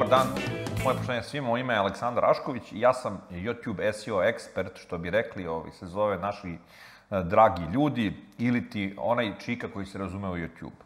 Dobar dan, moje poštovanje svima, moje ime je Aleksandar Rašković i ja sam YouTube SEO ekspert, što bi rekli, se zove naši dragi ljudi, ili ti onaj čika koji se razume u YouTube.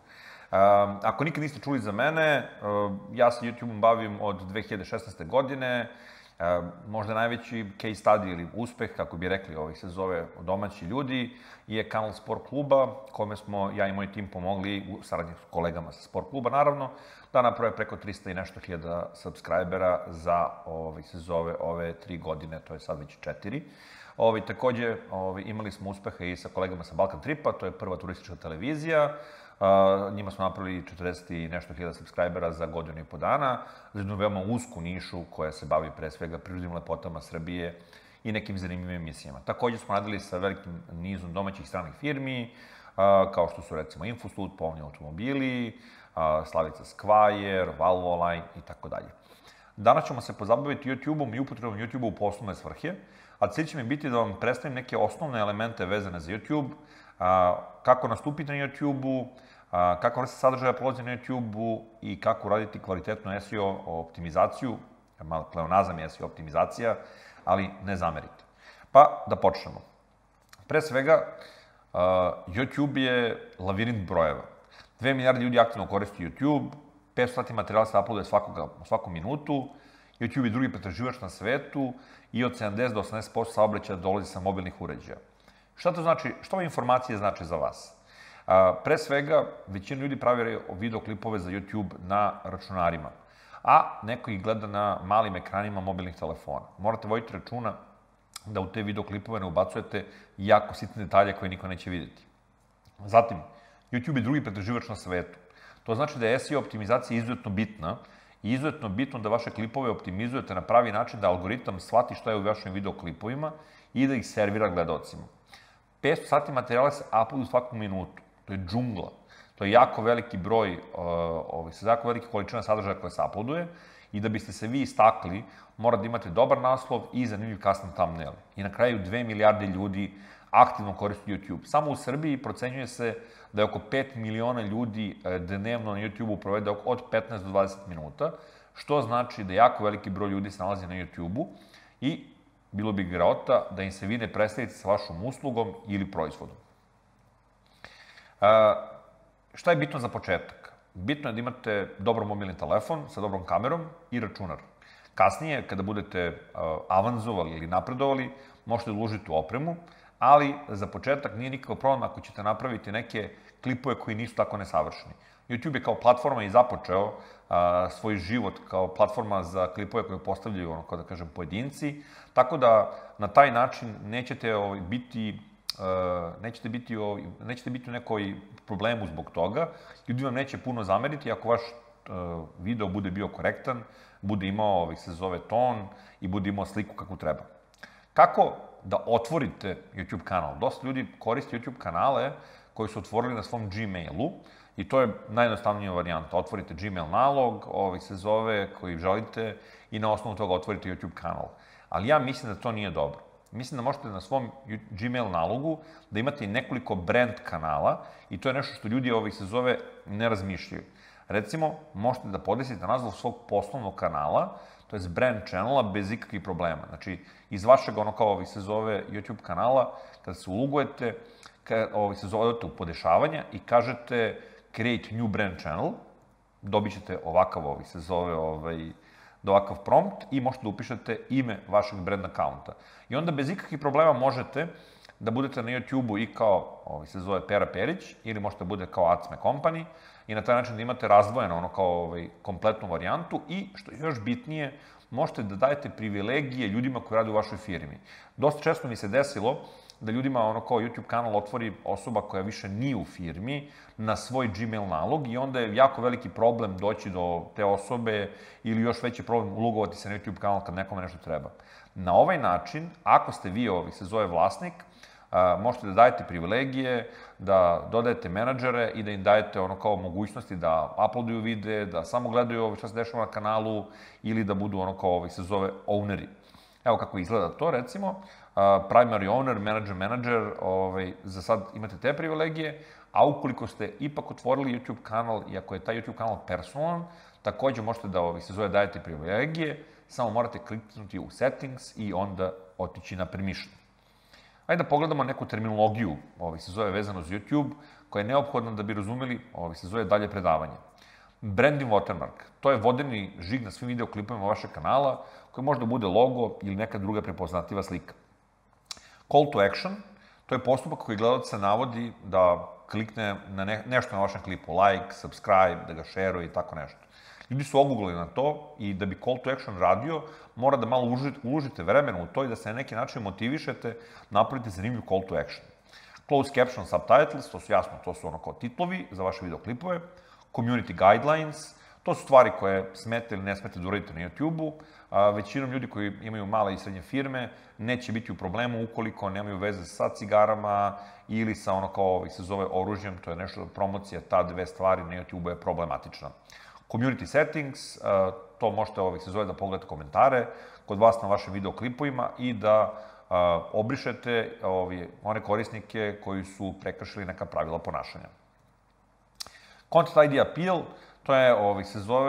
Ako nikad niste čuli za mene, ja se YouTube-om bavim od 2016. godine, možda najveći case study ili uspeh, kako bi rekli, se zove domaći ljudi, je kanal Sport kluba, kome smo ja i moj tim pomogli, u saradnji s kolegama sa Sport kluba, naravno, da naprave preko 300 i nešto hiljada subscribera za, se zove, ove 3 godine, to je sad već 4. Takođe, imali smo uspeha i sa kolegama sa Balkan Tripa, to je prva turistička televizija. Njima smo napravili 40 i nešto hiljada subscribera za godinu i po dana, za jednu veoma usku nišu koja se bavi pre svega prirodnim lepotama Srbije i nekim zanimljivim emisijama. Takođe smo radili sa velikim nizom domaćih stranih firmi, kao što su recimo Infostud, Polovni automobili, Slavica Skvajer, Valvoline i tako dalje. Danas ćemo se pozabaviti YouTube-om i upotrebom YouTube-a u poslovne svrhe, a cilj će mi biti da vam predstavim neke osnovne elemente vezane za YouTube, kako nastupiti na YouTube-u, kako vrste sadržaja prolazi na YouTube-u i kako uraditi kvalitetnu SEO optimizaciju, pleonazam je SEO optimizacija, ali ne zamerite. Pa, da počnemo. Pre svega, YouTube je lavirint brojeva. 2 milijarde ljudi aktivno koristi YouTube, 500 sati materijala se uploaduje svaku minutu, YouTube je drugi pretraživač na svetu i od 70 do 80% saobraćaja dolazi sa mobilnih uređaja. Šta to znači, što ove informacije znači za vas? Pre svega, većina ljudi pravi videoklipove za YouTube na računarima, a neko ih gleda na malim ekranima mobilnih telefona. Morate voditi računa da u te videoklipove ne ubacujete jako sitne detalje koje niko neće vidjeti. Zatim, YouTube je drugi pretraživač na svetu. To znači da je SEO optimizacija izuzetno bitna i izuzetno bitno da vaše klipove optimizujete na pravi način, da algoritam shvati šta je u vašim videoklipovima i da ih servira gledalcima. 500 sati materijala se uploaduju svaku minutu. To je džungla. To je jako veliki broj, jako veliki količina sadržaja koja se uploaduje i da biste se vi istakli, mora da imate dobar naslov i zanimljiv custom thumbnail. I na kraju 2 milijarde ljudi aktivno koristi YouTube. Samo u Srbiji procenjuje se da je oko 5 miliona ljudi dnevno na YouTube-u provede od 15 do 20 minuta, što znači da jako veliki broj ljudi se nalazi na YouTube-u i bilo bi greota da im se vi ne predstavite sa vašom uslugom ili proizvodom. Šta je bitno za početak? Bitno je da imate dobar mobilni telefon sa dobrom kamerom i računar. Kasnije, kada budete avanzovali ili napredovali, možete da uložite u opremu, ali za početak nije nikakav problem ako ćete napraviti neke klipove koji nisu tako nesavršeni. YouTube je kao platforma i započeo svoj život kao platforma za klipove koje postavljaju, kao da kažem, pojedinci, tako da na taj način nećete biti u nekoj problemu zbog toga. Ljudi vam neće puno zameriti ako vaš video bude bio korektan, bude imao, se zove, ton i bude imao sliku kakvu treba. Kako da otvorite YouTube kanal? Dosta ljudi koristi YouTube kanale koji su otvorili na svom Gmailu i to je najjednostavnija varijanta. Otvorite Gmail nalog, se zove, koji želite i na osnovu toga otvorite YouTube kanal. Ali ja mislim da to nije dobro. Mislim da možete na svom Gmail nalogu da imate i nekoliko brand kanala i to je nešto što ljudi, se zove, ne razmišljaju. Recimo, možete da podesite naslov svog poslovnog kanala, to je brand channela, bez ikakvih problema. Znači, iz vašeg, se zove, YouTube kanala, kada se ulogujete, se zovete u podešavanja i kažete create new brand channel, dobit ćete ovakav, se zove, ovakav prompt i možete da upišete ime vašeg brand accounta. I onda bez ikakvih problema možete da budete na YouTube-u i kao, se zove, Pera Perić, ili možete da bude kao Acme Company i na taj način da imate razdvojeno kao kompletnu varijantu i, što je još bitnije, možete da dajete privilegije ljudima koji rade u vašoj firmi. Dosta često mi se desilo da ljudima kao YouTube kanal otvori osoba koja više nije u firmi na svoj Gmail nalog i onda je jako veliki problem doći do te osobe ili još veći problem ulogovati se na YouTube kanal kad nekome nešto treba. Na ovaj način, ako ste vi, se zove, vlasnik, možete da dajete privilegije, da dodajete menadžere i da im dajete kao mogućnosti da uploaduju videe, da samo gledaju šta se dešava na kanalu ili da budu kao, se zove, owneri. Evo kako izgleda to, recimo, primary owner, manager, za sad imate te privilegije, a ukoliko ste ipak otvorili YouTube kanal i ako je taj YouTube kanal personalan, Takođe možete da se zove dajete privilegije, samo morate kliknuti u settings i onda otići na permission. Ajde da pogledamo neku terminologiju, se zove vezano za YouTube, koja je neophodna da bi razumeli, se zove dalje predavanje. Branding watermark, to je vodeni žig na svim videoklipovima vašeg kanala, koji može da bude logo ili neka druga prepoznatljiva slika. Call to action, to je postupak koji gledalac se navodi da klikne na nešto na vašem klipu, like, subscribe, da ga šeruje i tako nešto. Ljudi su oguglali na to i da bi call to action radio, mora da malo uložite vremena u to i da se na neki način motivišete, napravite zanimljiv call to action. Closed caption subtitles, to su jasno, to su ono kao titlovi za vaše videoklipove. Community guidelines, to su stvari koje smete ili ne smete da uradite na YouTube-u. Većinom ljudi koji imaju male i srednje firme neće biti u problemu ukoliko nemaju veze sa cigarama ili sa ono kao se zove oružjem, to je nešto promocija, ta dve stvari na YouTube-u je problematična. Community settings, to možete se zove da pogledate komentare kod vas na vašim videoklipovima i da obrišete one korisnike koji su prekršili neka pravila ponašanja. Content ID appeal, to je,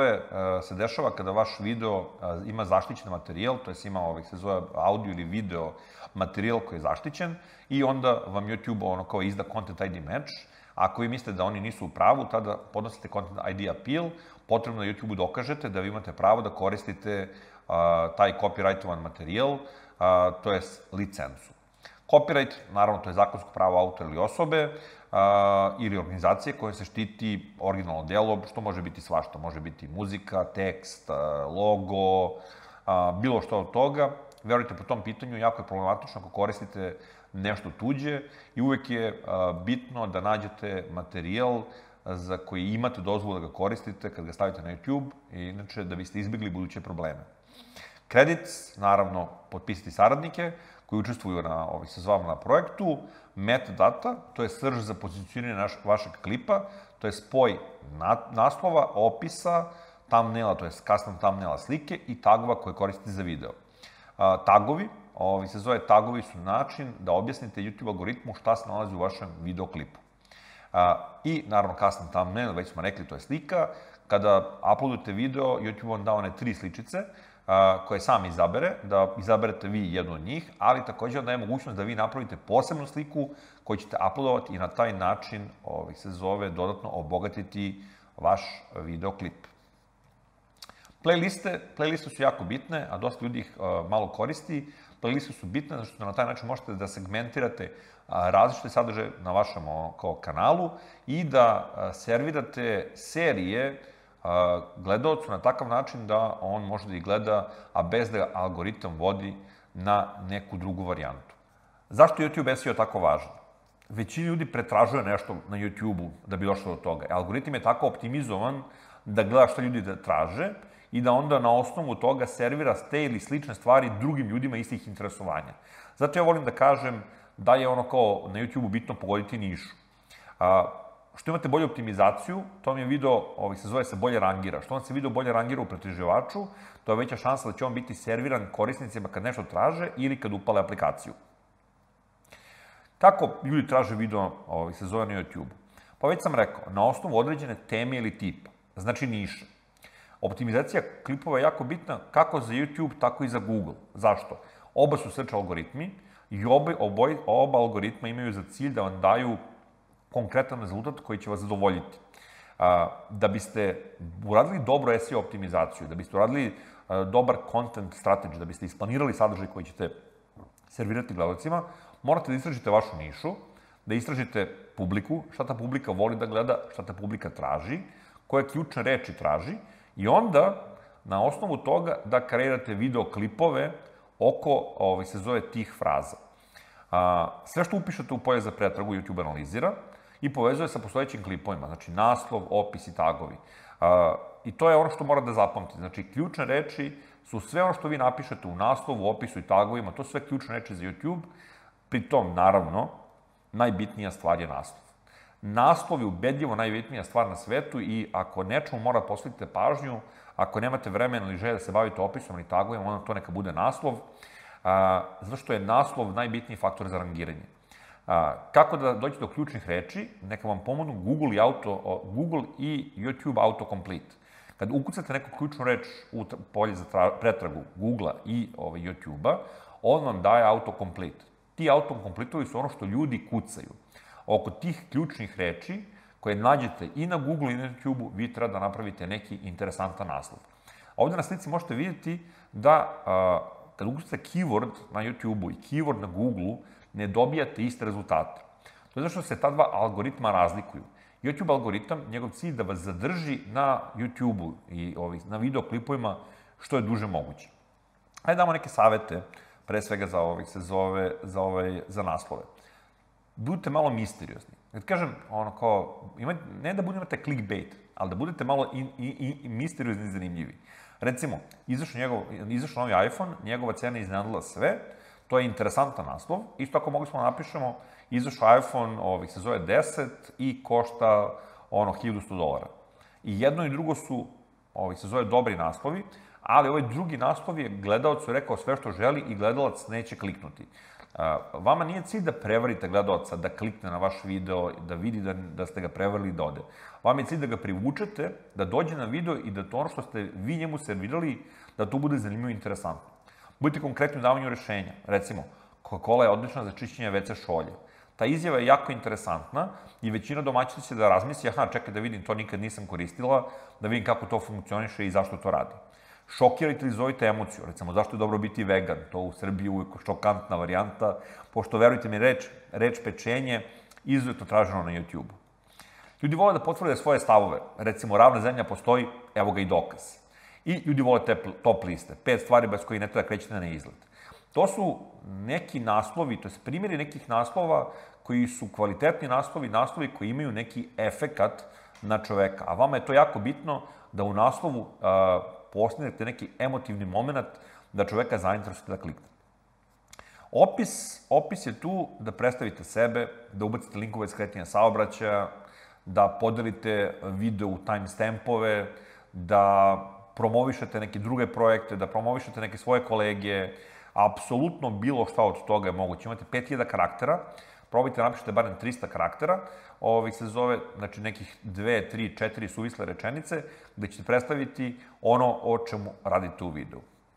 se dešava kada vaš video ima zaštićen materijal, to je ima, se zove audio ili video materijal koji je zaštićen i onda vam YouTube izda Content ID match. Ako vi mislite da oni nisu u pravu, tada podnosite Content ID appeal, potrebno da YouTube-u dokažete da vi imate pravo da koristite taj copyrightovan materijal, to je licencu. Copyright, naravno, to je zakonsko pravo autora ili osobe ili organizacije koje se štiti originalno delo, što može biti svašta. Može biti muzika, tekst, logo, bilo što od toga. Verujte, po tom pitanju jako je problematično ako koristite nešto tuđe i uvek je bitno da nađete materijal za koji imate dozvolu da ga koristite kad ga stavite na YouTube, inače da biste izbjegli buduće probleme. Credits, naravno, potpisati saradnike koji učestvuju na projektu. Metadata, to je srž za pozicioniranje vašeg klipa, to je spoj naslova, opisa, thumbnaila, to je custom thumbnaila slike i tagova koje koristite za video. Tagovi, tagovi su način da objasnite YouTube algoritmu šta se nalazi u vašem videoklipu. I, naravno, custom thumbnail, već smo rekli, to je slika. Kada uploadujete video, YouTube vam da one 3 sličice koje sam izabere, da izaberete vi jednu od njih, ali takođe vam daje mogućnost da vi napravite posebnu sliku koju ćete uploadovati i na taj način dodatno obogatiti vaš videoklip. Playliste su jako bitne, a dosta ljudi ih malo koristi. Playliste su bitne zato što na taj način možete da segmentirate različite sadržaje na vašem kanalu i da servirate serije gledalcu na takav način da on može da ih gleda, a bez da algoritam vodi na neku drugu varijantu. Zašto je YouTube SEO tako važan? Većina ljudi pretražuje nešto na YouTube-u da bi došlo do toga. Algoritam je tako optimizovan da gleda što ljudi da traže i da onda na osnovu toga servira te ili slične stvari drugim ljudima istih interesovanja. Zato ja volim da kažem da je na YouTube-u bitno pogoditi nišu. Što imate bolju optimizaciju, to vam je video, se zove se bolje rangira. Što vam se video bolje rangira u pretraživaču, to je veća šansa da će on biti serviran korisnicima kad nešto traže ili kad upale aplikaciju. Kako ljudi traže video, se zove na YouTube? Pa već sam rekao, na osnovu određene teme ili tipa, znači niše. Optimizacija klipova je jako bitna kako za YouTube, tako i za Google. Zašto? Oba su search algoritmi i oba algoritma imaju za cilj da vam daju konkretan rezultat koji će vas zadovoljiti. Da biste uradili dobro SEO optimizaciju, da biste uradili dobar content strategy, da biste isplanirali sadržaj koji ćete servirati gledalcima, morate da istražite vašu nišu, da istražite publiku, šta ta publika voli da gleda, šta ta publika traži, koje ključne reči traži i onda na osnovu toga da kreirate videoklipove oko, se zove, tih fraza. Sve što upišete u polje za pretragu YouTube analizira i povezuje sa postojećim klipovima, znači naslov, opis i tagovi. I to je ono što mora da zapamtite. Znači, ključne reči su sve ono što vi napišete u naslovu, opisu i tagovima, to su sve ključne reči za YouTube. Pri tom, naravno, najbitnija stvar je naslov. Naslov je ubedljivo najbitnija stvar na svetu i ako nečemu mora posvetite pažnju, ako nemate vremena ili želje da se bavite opisom ili tagovima, onda to neka bude naslov, zato što je naslov najbitniji faktor za rangiranje. Kako da dođete do ključnih reči? Neka vam pomognu Google i YouTube autocomplete. Kad ukucate neku ključnu reč u polje za pretragu Google-a i YouTube-a, on vam daje autocomplete. Ti autocomplete-ovi su ono što ljudi kucaju. Oko tih ključnih reči koje nađete i na Google i na YouTube-u, vi treba da napravite neki interesantan naslov. Ovde na slici možete vidjeti da kad ukucate keyword na YouTube-u i keyword na Google-u, ne dobijate iste rezultate. To je zato što se ta dva algoritma razlikuju. YouTube algoritam, njegov cilj da vas zadrži na YouTube-u i na videoklipovima što je duže moguće. Hajde damo neke savete, pre svega za naslove. Budite malo misteriozni. Kad kažem, ne da imate clickbait, ali da budete malo i misteriozni i zanimljivi. Recimo, izašao novi iPhone, njegova cena je iznenadila sve, to je interesantan naslov. Isto ako mogli smo da napišemo, izašao iPhone, se zove 10 i košta $1.100. I jedno i drugo su, se zove dobri naslovi, ali ovaj drugi naslov je gledalacu rekao sve što želi i gledalac neće kliknuti. Vama nije cilj da prevarite gledalaca, da klikne na vaš video, da vidi da ste ga prevarili i da ode. Vama je cilj da ga privučete, da dođe na video i da to ono što ste vi njemu servirali, da to bude zanimljivo i interesantno. Budite konkretni u davanju rešenja. Recimo, Coca-Cola je odlična za čišćenje WC šolje. Ta izjava je jako interesantna i većina domaćina će da razmisli, čekaj da vidim, to nikad nisam koristila, da vidim kako to funkcioniše i zašto to radi. Šokirajte ili zovite emociju, recimo, zašto je dobro biti vegan, to u Srbiji uvijek šokantna varijanta, pošto, verujte mi, reč pečenje izuzetno traženo na YouTube-u. Ljudi vole da potvrde svoje stavove, recimo, ravna zemlja postoji, evo ga i dokaz. I ljudi vole te top liste, 5 stvari bez kojih ne treba krećete na izlet. To su neki naslovi, to je primjeri nekih naslova koji su kvalitetni naslovi koji imaju neki efekat na čoveka. A vama je to jako bitno da u naslovu postignete neki emotivni moment da čoveka zainteresujete da klikne. Opis je tu da predstavite sebe, da ubacite linkove skretanja saobraćaja, da podelite video u timestampove, da promovišete neke druge projekte, da promovišete neke svoje kolege, apsolutno bilo šta od toga je moguće. Imate 5000 karaktera, probajte napišete barem 300 karaktera, se zove, znači, nekih 2, 3, 4 suvisle rečenice, gde ćete predstaviti ono o čemu radite u videu.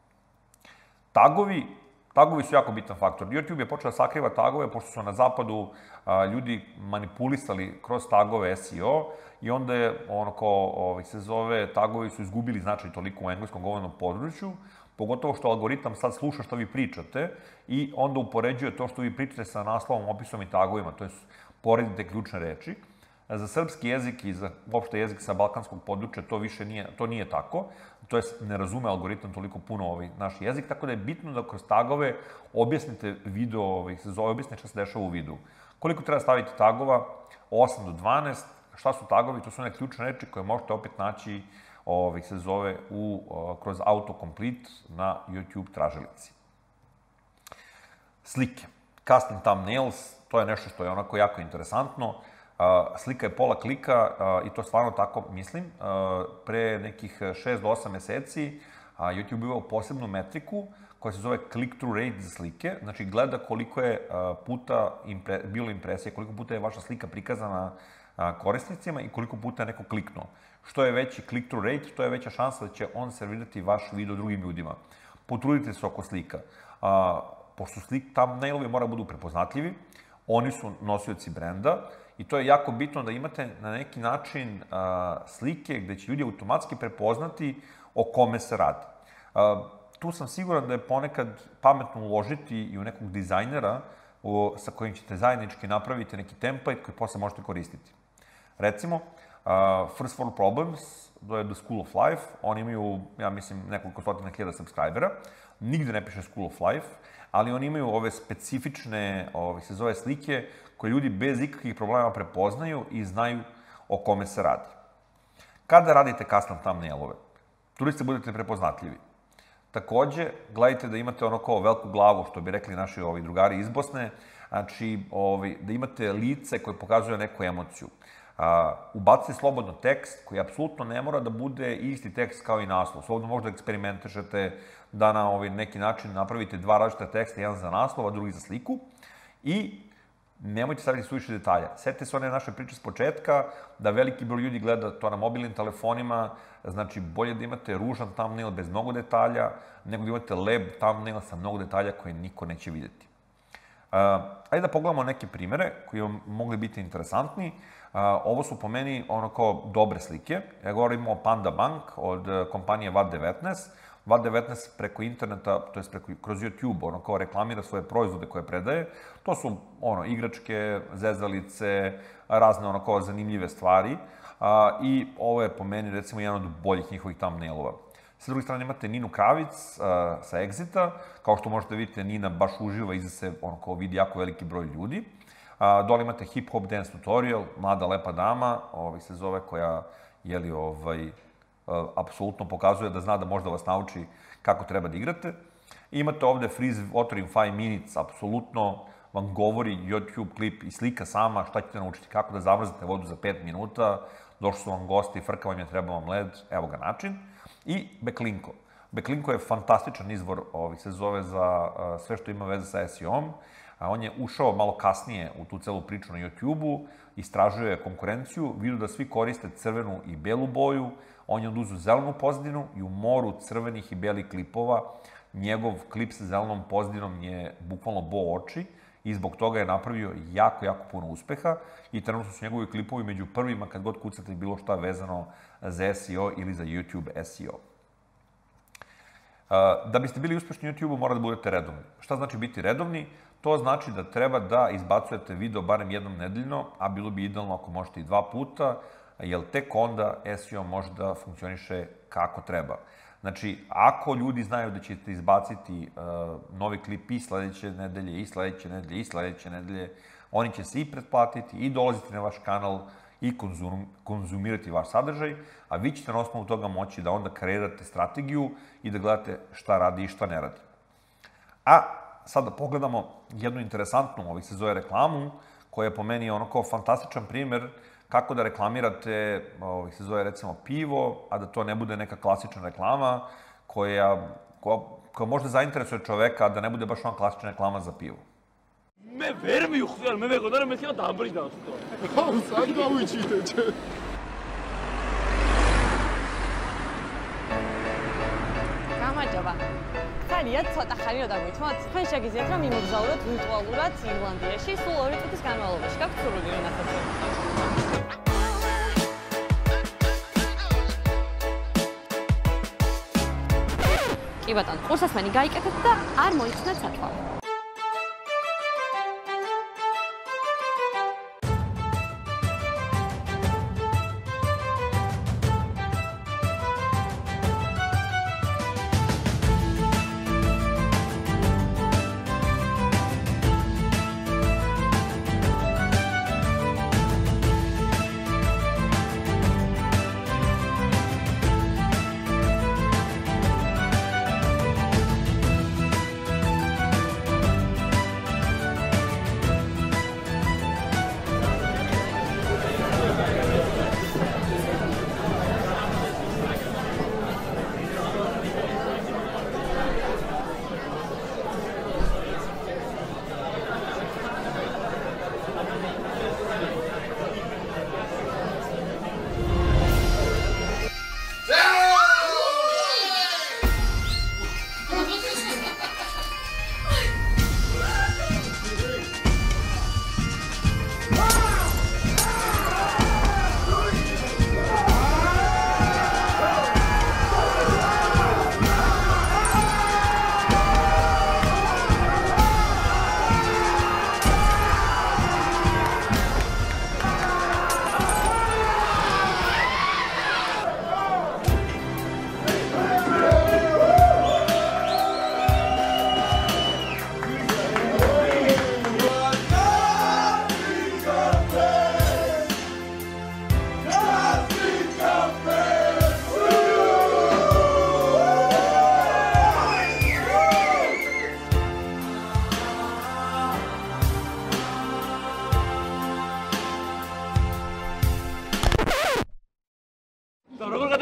Tagovi su jako bitan faktor. YouTube je počeo da sakriva tagove, pošto su na zapadu ljudi manipulisali kroz tagove SEO i onda je, tagovi su izgubili značaj toliko u engleskom govornom području, pogotovo što algoritam sad sluša što vi pričate i onda upoređuje to što vi pričate sa naslovom, opisom i tagovima, to je poredite ključne reči. Za srpski jezik i za uopšte jezik sa balkanskog područja to nije tako, to je ne razume algoritam toliko puno naš jezik, tako da je bitno da kroz tagove objasnite video, objasnite šta se dešava u videu. Koliko treba staviti tagova? 8 do 12. Šta su tagovi? To su one ključne reči koje možete opet naći kroz autocomplete na YouTube tražilici. Slike. Custom thumbnails, to je nešto što je onako jako interesantno. Slika je pola klika i to stvarno tako mislim. Pre nekih 6 do 8 meseci YouTube je imao posebnu metriku koja se zove click-through rate za slike. Znači, gleda koliko je puta bilo impresije, koliko puta je vaša slika prikazana korisnicima i koliko puta je neko kliknuo. Što je veći click-through rate, to je veća šansa da će on servirati vaš video drugim ljudima. Potrudite se oko slika. Pošto thumbnailovi moraju budu prepoznatljivi, oni su nosioci brenda i to je jako bitno da imate na neki način slike gde će ljudi automatski prepoznati o kome se radi. Tu sam siguran da je ponekad pametno uložiti i u nekog dizajnera sa kojim ćete zajednički napraviti neki template koji posle možete koristiti. Recimo, First World Problems, to je The School of Life, oni imaju, ja mislim, nekoliko stotina hiljada subscribera, nigde ne piše School of Life, ali oni imaju ove specifične, se zove slike, koje ljudi bez ikakvih problema prepoznaju i znaju o kome se radi. Kada radite custom thumbnailove, trudite budete prepoznatljivi. Takođe, gledajte da imate ono kao veliku glavu, što bi rekli naši drugari iz Bosne, znači da imate lice koje pokazuje neku emociju. Ubacite slobodno tekst koji apsolutno ne mora da bude isti tekst kao i naslov. Slobodno možda eksperimentišete da na neki način napravite dva različita teksta, jedan za naslov, a drugi za sliku. I nemojte staviti suviše detalja. Sjetite se one naše priče s početka, da veliki broj ljudi gleda to na mobilnim telefonima, znači bolje da imate ružan thumbnail bez mnogo detalja, nego da imate lep thumbnail sa mnogo detalja koje niko neće vidjeti. Ajde da pogledamo neke primere koji vam mogli biti interesantni. Ovo su po meni onako dobre slike. Ja govorim o Panda Bank od kompanije VAT19. VAT19 preko interneta, to je kroz YouTube, ono kao reklamira svoje proizvode koje predaje. To su igračke, zezalice, razne ono kao zanimljive stvari. I ovo je po meni recimo jedan od boljih njihovih thumbnailova. Sa druge strane imate Ninu Kravic sa Exita. Kao što možete vidjeti, Nina baš uživa, iza se ono kao vidi jako veliki broj ljudi. Dole imate Hip Hop Dance Tutorial, mlada lepa dama, se zove, koja apsolutno pokazuje da zna da možda vas nauči kako treba da igrate. Imate ovde Freeze Water in 5 minutes, apsolutno vam govori YouTube klip i slika sama šta ćete naučiti, kako da zamrzite vodu za 5 minuta, došli su vam gosti, frka vam je, treba vam led, evo ga način. I Backlinko. Backlinko je fantastičan izvor, se zove za sve što ima veze sa SEO-om. On je ušao malo kasnije u tu celu priču na YouTube-u, istražuje konkurenciju, vidio da svi koriste crvenu i belu boju, on je oduzu zelenu pozadinu i u moru crvenih i belih klipova njegov klip sa zelenom pozadinom je bukvalno bo oči i zbog toga je napravio jako, jako puno uspeha i trenutno su njegovi klipovi među prvima kad god kucate bilo šta vezano za SEO ili za YouTube SEO. Da biste bili uspešni u YouTube-u mora da budete redovni. Šta znači biti redovni? To znači da treba da izbacujete video barem jednom nedeljno, a bilo bi idealno ako možete i 2 puta, jer tek onda SEO može da funkcioniše kako treba. Znači, ako ljudi znaju da ćete izbaciti novi klip i sledeće nedelje, i sledeće nedelje, i sledeće nedelje, oni će se i pretplatiti, i dolaziti na vaš kanal, i konzumirati vaš sadržaj, a vi ćete na osnovu toga moći da onda kreirate strategiju i da gledate šta radi i šta ne radi. A sad da pogledamo jednu interesantnu, se zove reklamu, koja je po meni kao fantastičan primer kako da reklamirate, se zove recimo pivo, a da to ne bude neka klasična reklama koja možda zainteresuje čoveka, a da ne bude baš ona klasična reklama za pivo. მე ვერ მივხვდი, მე მეგონა რომ მეთქვა დამბრიდან ხო. აუ, სად გავიჩიტე ჩე. გამარჯობა. ხარიათ ცოტა ხანი რომ დაგვითმოთ? თქვენ შეგიძლიათ რომ მიმოგზაუროთ ვირტუალურად ირლანდიაში სულ 2 წუთის განმავლობაში. გაქვთ სურვილი რომ ასეთი? კი ბატონო, ყურსასმენი გაიკეთეთ და არ მოიხსნათ სათვალე.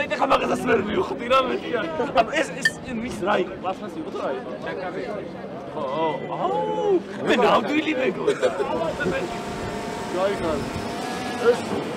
მივხვდი რა მეტია. ეს მის რა იყო? პლასმასი იყო თუ რა იყო? აუ, მე ნამდვილი მეგონა. გაიხარ. ეს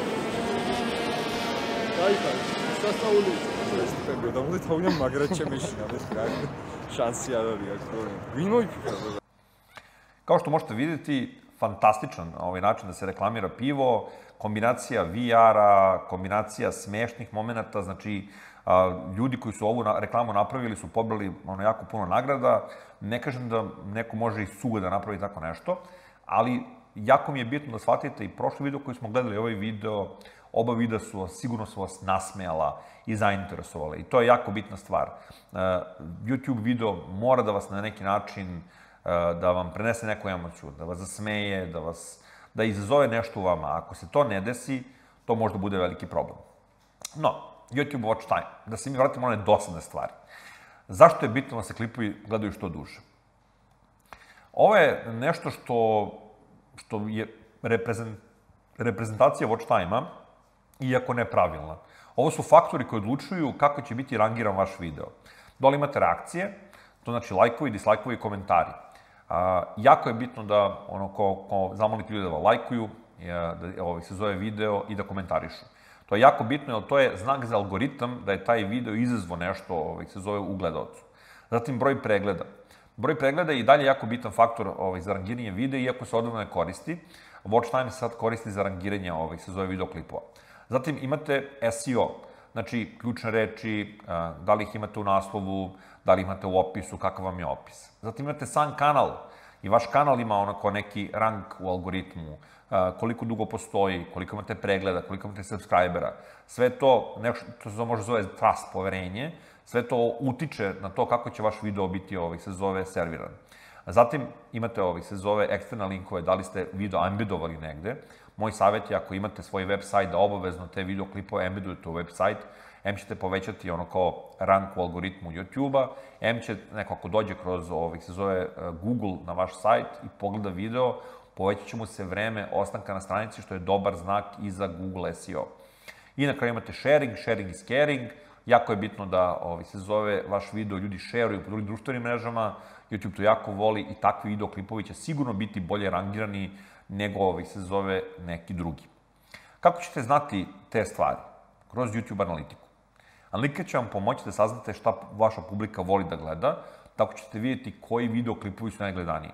გაიხარ. სასწაული სტიპენდია და მოდი თავიდან მაგრად შემეშინა ეს რა šansi არ არის აქ თორე. ვინ მოიფიქრა? Kao što možete vidjeti, fantastičan ovaj način da se reklamira pivo, kombinacija VR-a, kombinacija smešnih momenata, znači ljudi koji su ovu reklamu napravili su pobrali jako puno nagrada. Ne kažem da neko može iz cuga da napravi tako nešto, ali jako mi je bitno da shvatite i prošli video koji smo gledali, ovaj video, oba videa sigurno su vas nasmejala i zainteresovala. I to je jako bitna stvar. YouTube video mora da vas na neki način, da vam prenese neku emociju, da vas zasmeje, da izazove nešto u vama. Ako se to ne desi, to možda bude veliki problem. No, YouTube Watch Time. Da se mi vratimo na one dosadne stvari. Zašto je bitno da se klipovi gledaju što duže? Ovo je nešto što je reprezentacija Watch Time-a, iako nepravilna. Ovo su faktori koji odlučuju kako će biti rangiran vaš video. Dole imate reakcije, to znači lajkovi, dislajkovi i komentari. Jako je bitno da ko zamolite ljude da lajkuju, da se zove video i da komentarišu. To je jako bitno, jer to je znak za algoritam da je taj video izazvao nešto, se zove u gledalcu. Zatim broj pregleda. Broj pregleda je i dalje jako bitan faktor za rangiranje videa, iako se odavno ne koristi. Watch Time se sad koristi za rangiranje se zove videoklipova. Zatim imate SEO, znači ključne reči, da li ih imate u naslovu, da li imate u opisu, kakav vam je opis. Zatim imate sam kanal i vaš kanal ima onako neki rang u algoritmu, koliko dugo postoji, koliko imate pregleda, koliko imate subscribera. Sve to, nešto se može zove trust, poverenje, sve to utiče na to kako će vaš video biti se zove serviran. Zatim imate se zove eksterne linkove, da li ste video embedovali negde. Moj savjet je ako imate svoj web sajt da obavezno te videoklipove embedujete u web sajt, em ćete povećati kao rank u algoritmu YouTube-a, em će neko ako dođe kroz se zove Google na vaš sajt i pogleda video, povećat će mu se vreme ostanka na stranici, što je dobar znak i za Google SEO. I na kraju imate sharing, sharing is caring. Jako je bitno da se zove vaš video ljudi šeruju po drugim društvenim mrežama, YouTube to jako voli i takvi videoklipovi će sigurno biti bolje rangirani nego se zove neki drugi. Kako ćete znati te stvari? Kroz YouTube analitiku. Analitika će vam pomoći da saznate šta vaša publika voli da gleda, tako ćete vidjeti koji videoklipovi su najgledaniji.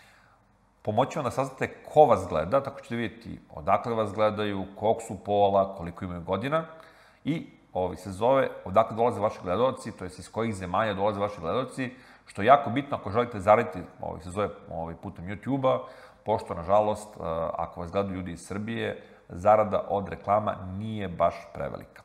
Pomoći vam da saznate ko vas gleda, tako ćete vidjeti odakle vas gledaju, kog su pola, koliko imaju godina i se zove odakle dolaze vaši gledalci, to je iz kojih zemalja dolaze vaši gledalci, što je jako bitno ako želite zaraditi se zove putem YouTube-a, pošto, nažalost, ako vas gledaju ljudi iz Srbije, zarada od reklama nije baš prevelika.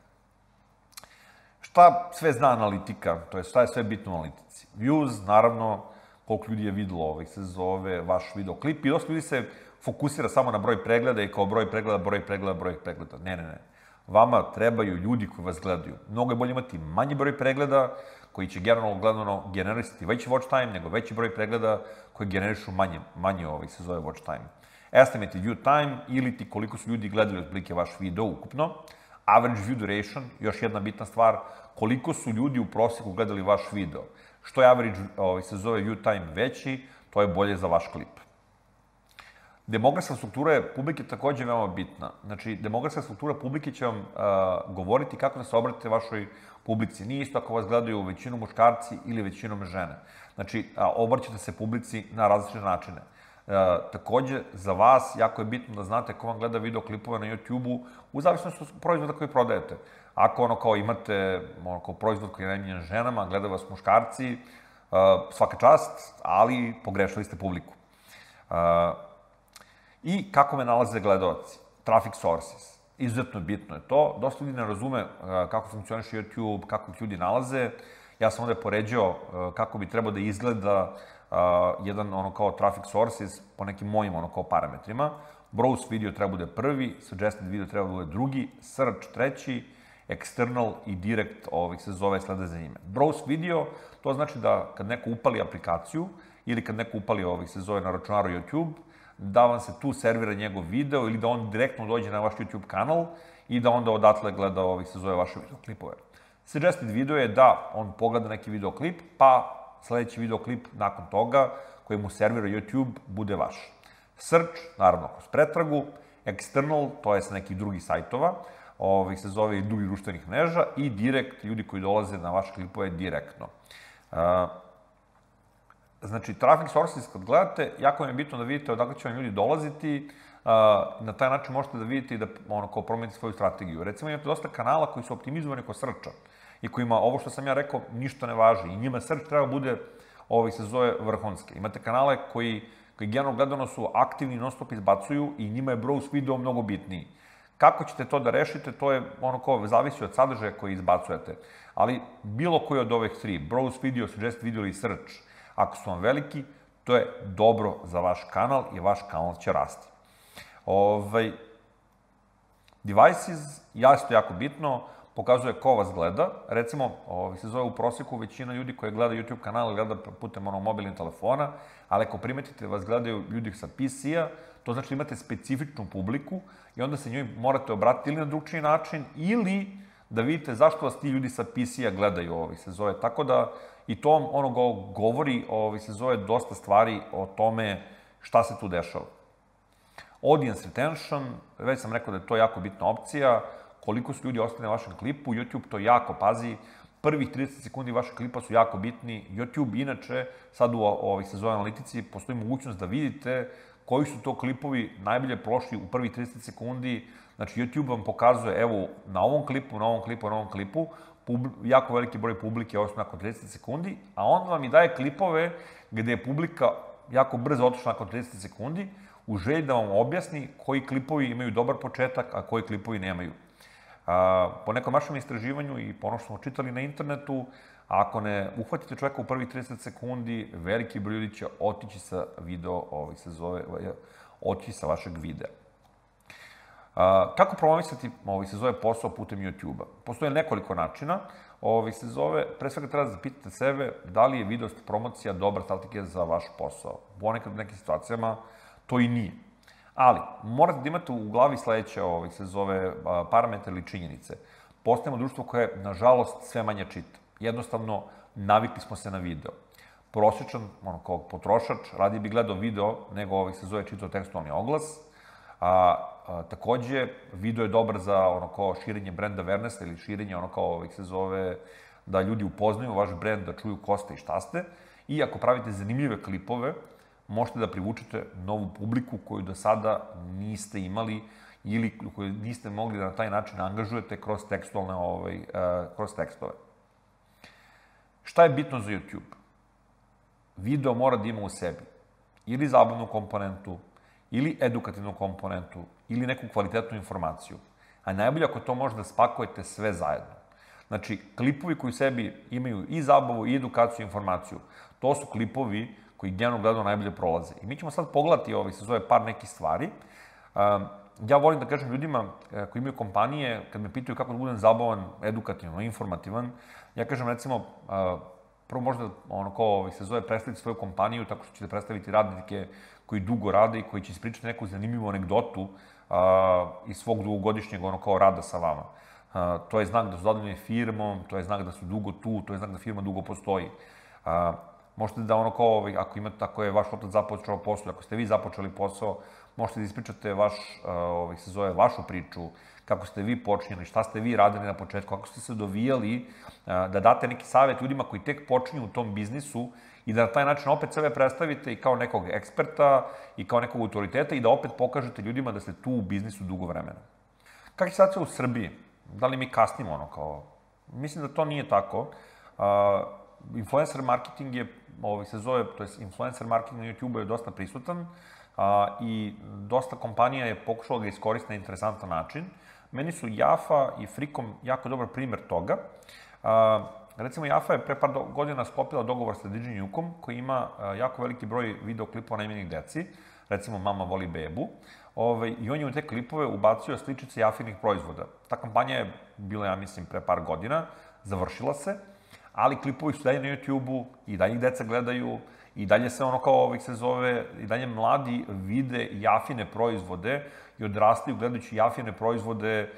Šta sve zna analitika, to je šta je sve bitno u analitici? Views, naravno, koliko ljudi je videlo se zove vaš videoklip i dosta ljudi se fokusira samo na broj pregleda i kao broj pregleda, broj pregleda, broj pregleda. Ne. Vama trebaju ljudi koji vas gledaju. Mnogo je bolje imati manji broj pregleda koji će generalno gledano generisati veći watch time nego veći broj pregleda koji generišu manje se zove watch time. Estimated view time ili ti koliko su ljudi gledali otprilike vaš video ukupno. Average view duration, još jedna bitna stvar, koliko su ljudi u prosjeku gledali vaš video. Što je average se zove view time veći, to je bolje za vaš klip. Demografska struktura publike je takođe veoma bitna. Znači, demografska struktura publike će vam govoriti kako da se obratite vašoj publici. Nije isto ako vas gledaju većinom muškarci ili većinom žene. Znači, obraćate se publici na različite načine. Takođe, za vas jako je bitno da znate ko vam gleda videoklipove na YouTube-u u zavisnosti od proizvoda koji prodajete. Ako kao imate proizvod koji je namenjen ženama, gledaju vas muškarci, svaka čast, ali pogrešili ste publiku. I kako me nalaze gledalci? Traffic sources. Izuzetno bitno je to. Dosta ljudi ne razume kako funkcioniše YouTube, kako ih ljudi nalaze. Ja sam ovde poređao kako bi trebao da izgleda jedan kao traffic sources po nekim mojim kao parametrima. Browse video treba bude prvi, suggested video treba bude drugi, search treći, external i direct se zove slede za njime. Browse video, to znači da kad neko upali aplikaciju ili kad neko upali se zove na računaru YouTube, da vam se tu servira njegov video ili da on direktno dođe na vaš YouTube kanal i da onda odatle gleda se zove vaše videoklipove. Suggested video je da on pogleda neki videoklip, pa sledeći videoklip nakon toga koji mu servira YouTube bude vaš. Search, naravno, kroz pretragu, external, to je sa nekih drugih sajtova, se zove i drugih društvenih mreža, i direct, ljudi koji dolaze na vaše klipove direktno. Znači, traffic sources, kad gledate, jako vam je bitno da vidite odakle će vam ljudi dolaziti, na taj način možete da vidite i da promenite svoju strategiju. Recimo, imate dosta kanala koji su optimizovani kod searcha i kojima, ovo što sam ja rekao, ništa ne važi i njima search treba bude, se zove, vrhunski. Imate kanale koji generalno gledano su aktivni, non stop izbacuju i njima je browse video mnogo bitniji. Kako ćete to da rešite, to je zavisi od sadržaja koji izbacujete. Ali bilo koji od ovih tri, browse video, suggest video ili search, ako su vam veliki, to je dobro za vaš kanal i vaš kanal će rasti. Devices, jasno jako bitno, pokazuje ko vas gleda. Recimo, se zove u proseku većina ljudi koji gleda YouTube kanal gleda putem mobilnih telefona, ali ako primetite vas gledaju ljudi sa PC-a, to znači imate specifičnu publiku i onda se njoj morate obratiti ili na drugčiji način ili da vidite zašto vas ti ljudi sa PC-a gledaju, se zove. Tako da i to govori, se zove, dosta stvari o tome šta se tu dešava. Audience retention, već sam rekao da je to jako bitna opcija, koliko su ljudi ostane na vašem klipu, YouTube to jako pazi, prvih 30 sekundi vašeg klipa su jako bitni. YouTube, inače, sad u se zove analitici, postoji mogućnost da vidite koji su to klipovi najbolje prošli u prvih 30 sekundi. Znači, YouTube vam pokazuje, evo, na ovom klipu, jako veliki broj publike ostane nakon 30 sekundi, a onda vam i daje klipove gde je publika jako brzo otišla nakon 30 sekundi, u želji da vam objasni koji klipovi imaju dobar početak, a koji klipovi nemaju. Po nekom našem istraživanju i po ono što smo čitali na internetu, ako ne uhvatite čoveka u prvih 30 sekundi, veliki broj ljudi će otići sa video, otići sa vašeg videa. Kako promovisati, se zove, posao putem YouTube-a? Postoje nekoliko načina. Se zove, pre svega treba da zapitate sebe da li je video promocija dobra strategija za vaš posao. Ponekad u nekim situacijama to i nije. Ali, morate da imate u glavi sledeće, se zove, parametre ili činjenice. Postajemo društvo koje, nažalost, sve manje čita. Jednostavno, navikli smo se na video. Prosječan, kao potrošač, radije bi gledao video nego, se zove, čitao tekstualni oglas. Takođe, video je dobar za širenje brand awarenessa ili širenje se zove, da ljudi upoznaju vaš brand, da čuju ko ste i šta ste. I ako pravite zanimljive klipove, možete da privučete novu publiku koju do sada niste imali ili koju niste mogli da na taj način angažujete kroz tekstove. Šta je bitno za YouTube? Video mora da ima u sebi ili zabavnu komponentu, ili edukativnu komponentu, ili neku kvalitetnu informaciju. A najbolje ako to možete da spakujete sve zajedno. Znači, klipovi koji u sebi imaju i zabavu, i edukaciju, i informaciju, to su klipovi koji generalno gledano najbolje prolaze. I mi ćemo sad pogledati, se zove, par nekih stvari. Ja volim da kažem ljudima koji imaju kompanije, kad me pitaju kako da budem zabavan, edukativno, informativan, ja kažem, recimo, prvo možda, se zove, predstaviti svoju kompaniju tako što ćete predstaviti radnike koji dugo rade i koji će ispričati neku zanimljivu anegdotu iz svog dugogodišnjeg rada sa vama. To je znak da su zadovoljni firmom, to je znak da su dugo tu, to je znak da firma dugo postoji. Možete da ako je vaš otac započeo posao, ako ste vi započeli posao, možete da ispričate vašu priču, kako ste vi počinjeli, šta ste vi radili na početku, kako ste se dovijali, da date neki savjet ljudima koji tek počinju u tom biznisu i da na taj način opet sebe predstavite i kao nekog eksperta i kao nekog autoriteta i da opet pokažete ljudima da ste tu u biznisu dugo vremena. Kako je situacija u Srbiji? Da li mi kasnimo Mislim da to nije tako. Influencer marketing je, se zove, to je influencer marketing na YouTube-u je dosta prisutan i dosta kompanija je pokušala da iskoristi na interesantan način. Meni su Jafa i Freecom jako dobar primer toga. Recimo, Jafa je pre par godina sklopila dogovor sa DigiNewkom koji ima jako veliki broj videoklipova namenjenih deci. Recimo, Mama voli bebu. I on je u te klipove ubacio sličice Jafinih proizvoda. Ta kampanja je bila, ja mislim, pre par godina, završila se, ali klipovi su dalje na YouTube-u i dalje ih deca gledaju i dalje se se zove, i dalje mladi vide Jafine proizvode i odrastaju gledajući Jafine proizvode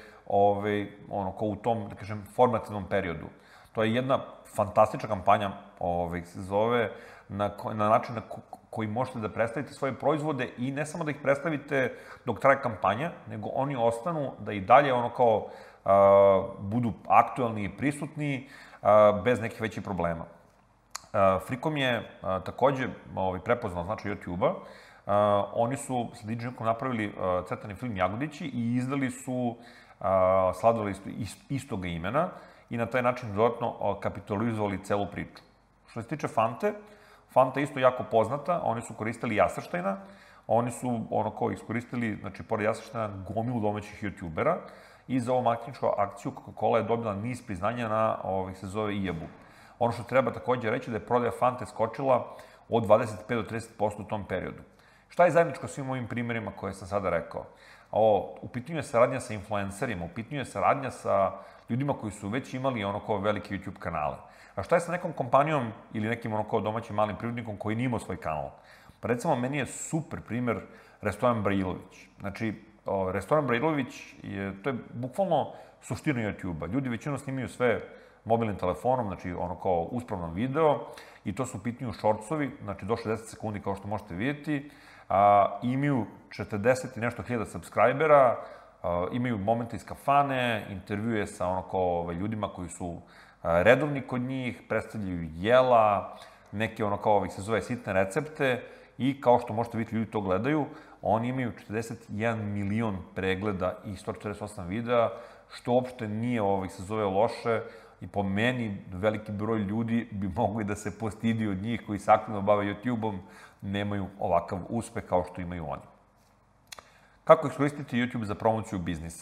u tom, da kažem, formativnom periodu. To je jedna fantastična kampanja, se zove, na način koji možete da predstavite svoje proizvode i ne samo da ih predstavite dok traje kampanja, nego oni ostanu da i dalje ono kao budu aktuelni i prisutni bez nekih većih problema. Freekom je takođe prepoznao značaj YouTube-a. Oni su sa Digitalkom napravili crtani film Jagodići i izdali su sladoled istoga imena i na taj način dodatno kapitalizovali celu priču. Što se tiče Fante, Fanta je isto jako poznata, oni su koristili Jasrštajna, oni su iskoristili, znači, pored Jasrštajna, gomilu domaćih youtubera i za ovu marketinšku akciju Coca-Cola je dobila niz priznanja na, se zove IAB-u. Ono što treba takođe reći da je prodaja Fante skočila od 25 do 30% u tom periodu. Šta je zajedničko svim ovim primjerima koje sam sada rekao? U pitanju je saradnja sa influencerima, u pitanju je saradnja sa ljudima koji su već imali velike YouTube kanale. A šta je sa nekom kompanijom ili nekim domaćim malim privrednikom koji nije imao svoj kanal? Pa recimo, meni je super primer restoran Brailović. Znači, restoran Brailović to je bukvalno suština YouTube-a. Ljudi većinom snimaju sve mobilnim telefonom, znači uspravnom video, i to su u pitanju shortsovi, znači do 60 sekundi kao što možete vidjeti. Imaju 40 i nešto hiljada subscribera, imaju momente iz kafane, intervjue sa ljudima koji su redovni kod njih, predstavljaju jela, neke se zove sitne recepte i kao što možete vidjeti, ljudi to gledaju, oni imaju 41 milion pregleda i 148 videa, što uopšte nije se zove loše i po meni veliki broj ljudi bi mogli da se postidi od njih koji se aktivno bave YouTube-om, nemaju ovakav uspeh kao što imaju oni. Kako iskoristiti YouTube za promociju biznisa?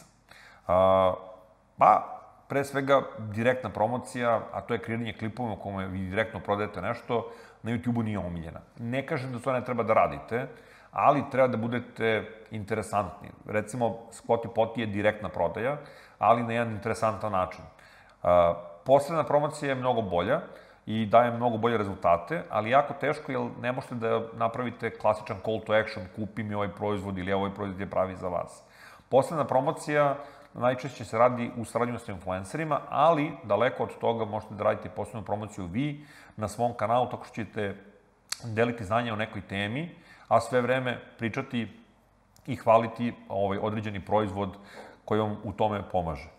Pre svega, direktna promocija, a to je kreiranje klipova u kome vi direktno prodajete nešto, na YouTube-u nije omiljena. Ne kažem da to ne treba da radite, ali treba da budete interesantni. Recimo, Squatty Potty je direktna prodaja, ali na jedan interesantan način. Posredna promocija je mnogo bolja i daje mnogo bolje rezultate, ali jako teško jer ne možete da napravite klasičan call to action, kupi mi ovaj proizvod ili ovaj proizvod je pravi za vas. Posredna promocija najčešće se radi u saradnju sa influencerima, ali daleko od toga možete da radite posebnu promociju vi na svom kanalu, tako što ćete deliti znanje o nekoj temi, a sve vreme pričati i hvaliti određeni proizvod koji vam u tome pomaže.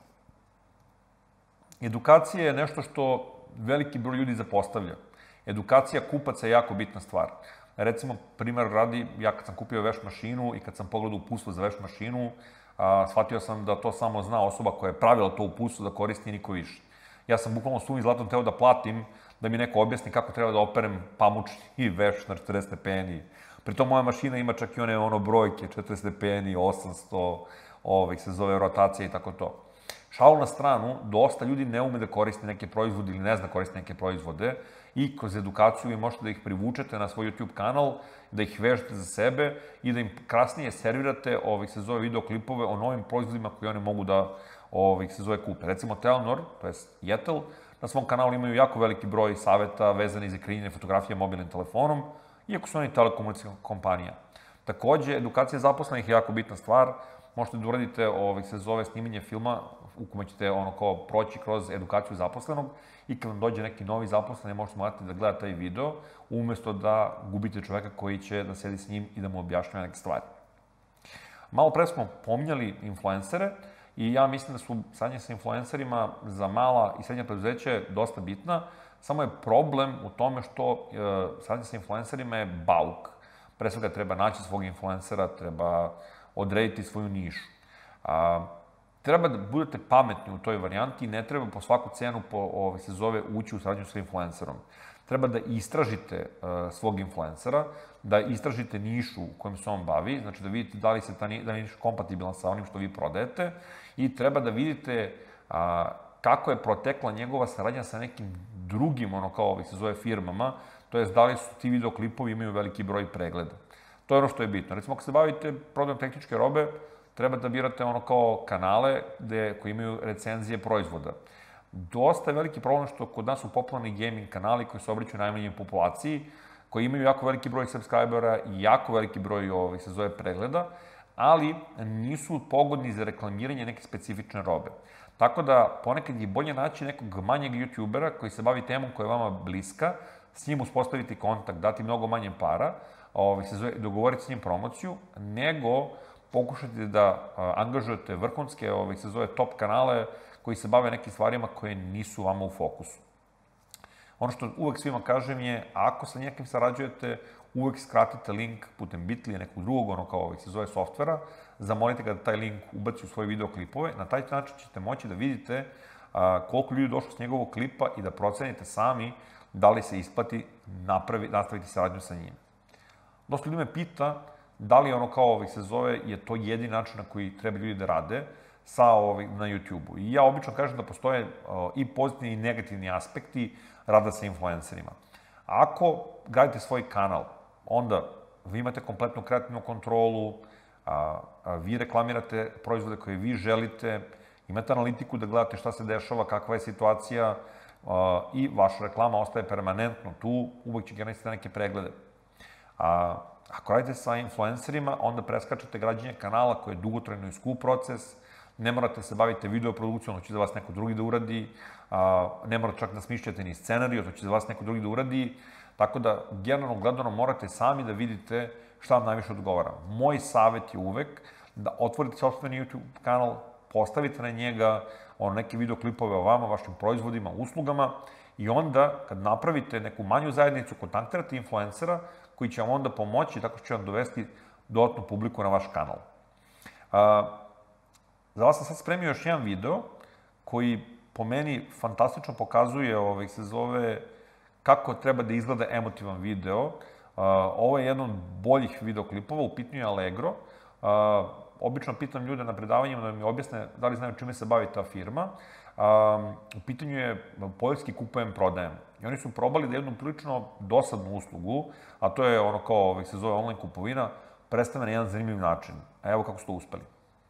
Edukacija je nešto što veliki broj ljudi zapostavlja. Edukacija kupaca je jako bitna stvar. Recimo, primer radi, ja kad sam kupio veš mašinu i kad sam pogledao uputstvo za veš mašinu, shvatio sam da to samo zna osoba koja je pravila to uputstvo da koristi i niko više. Ja sam bukvalno suvim zlatom teo da platim, da mi neko objasni kako treba da operem pamučni i veš na 40 stepeni. Pritom moja mašina ima čak i one brojke, 40 stepeni, 800, se zove rotacija i tako to. Šalu na stranu, dosta ljudi ne ume da koriste neke proizvode ili ne zna koriste neke proizvode i kroz edukaciju vi možete da ih privučete na svoj YouTube kanal, da ih vežete za sebe i da im krasnije servirate se zove videoklipove o novim proizvodima koji oni mogu da se zove kupe. Recimo Telenor, to je Jetel, na svom kanalu imaju jako veliki broj saveta vezani za kreiranje fotografije mobilnim telefonom, iako su oni telekomunikacijska kompanija. Takođe, edukacija zaposlenih je jako bitna stvar. Možete da uradite se zove snimanje filma u kome ćete proći kroz edukaciju zaposlenog i kad vam dođe neki novi zaposleni, možete morati da gledate taj video, umesto da gubite čoveka koji će da sedi s njim i da mu objašnjava neke stvari. Malo pre smo pominjali influencere i ja mislim da su saradnje sa influencerima za mala i srednja preduzeća dosta bitna, samo je problem u tome što saradnje sa influencerima je bauk. Pre svega treba naći svog influencera, treba odrediti svoju nišu. Treba da budete pametni u toj varijanti i ne treba po svaku cenu se zove ući u saradnju sa influencerom. Treba da istražite svog influencera, da istražite nišu u kojem se on bavi, znači da vidite da li je niš kompatibilan sa onim što vi prodajete i treba da vidite kako je protekla njegova saradnja sa nekim drugim, se zove firmama, to je da li su ti videoklipovi imaju veliki broj pregleda. To je ono što je bitno. Recimo, ako se bavite prodajom tehničke robe, treba da birate kanale koji imaju recenzije proizvoda. Dosta je veliki problem što kod nas su popularni gaming kanali koji se obraćaju najmanjoj populaciji, koji imaju jako veliki broj subscribera i jako veliki broj se zove pregleda, ali nisu pogodni za reklamiranje neke specifične robe. Tako da ponekad je bolje naći nekog manjeg youtubera koji se bavi temom koja je vama bliska, s njim uspostaviti kontakt, dati mnogo manje para, dogovoriti s njim promociju, nego pokušati da angažujete vrhunske, top kanale koji se bave nekim stvarima koje nisu vama u fokusu. Ono što uvek svima kažem je, ako sa nekim sarađujete, uvek skratite link putem Bitly, nekog drugog, softvera, zamolite ga da taj link ubaci u svoje videoklipove. Na taj način ćete moći da vidite koliko ljudi došlo s njegovog klipa i da procenite sami da li se isplati nastaviti saradnju sa njim. Dosta ljudi me pita da li je to jedini način na koji treba ljudi da rade na YouTube-u. I ja obično kažem da postoje i pozitivni i negativni aspekti rada sa influencerima. Ako gradite svoj kanal, onda vi imate kompletnu kreativnu kontrolu, vi reklamirate proizvode koje vi želite, imate analitiku da gledate šta se dešava, kakva je situacija i vaša reklama ostaje permanentno tu, uvek će generisati neke preglede. Ako radite sa influencerima, onda preskačete građenje kanala koje je dugotrajno i skup proces, ne morate se baviti videoprodukcijom, to će za vas neko drugi da uradi, ne morate čak da smišljate ni scenariju, to će za vas neko drugi da uradi, tako da, generalno gledano, morate sami da vidite šta vam najviše odgovara. Moj savjet je uvek da otvorite sopstveni YouTube kanal, postavite na njega neke videoklipove o vama, vašim proizvodima, uslugama i onda, kad napravite neku manju zajednicu, kontaktirate influencera koji će vam onda pomoći tako što će vam dovesti dodatnu publiku na vaš kanal. Za vas sam sad spremio još jedan video koji po meni fantastično pokazuje, se zove kako treba da izgleda emotivan video. Ovo je jedan od boljih videoklipova, u pitanju je Allegro. Obično pitam ljude na predavanjima da mi objasne da li znaju čime se bavi ta firma. U pitanju je poljski kupujem, prodajem. I oni su probali da jednu prilično dosadnu uslugu, a to je se zove online kupovina, predstave na jedan zanimljiv način. A evo kako su to uspeli.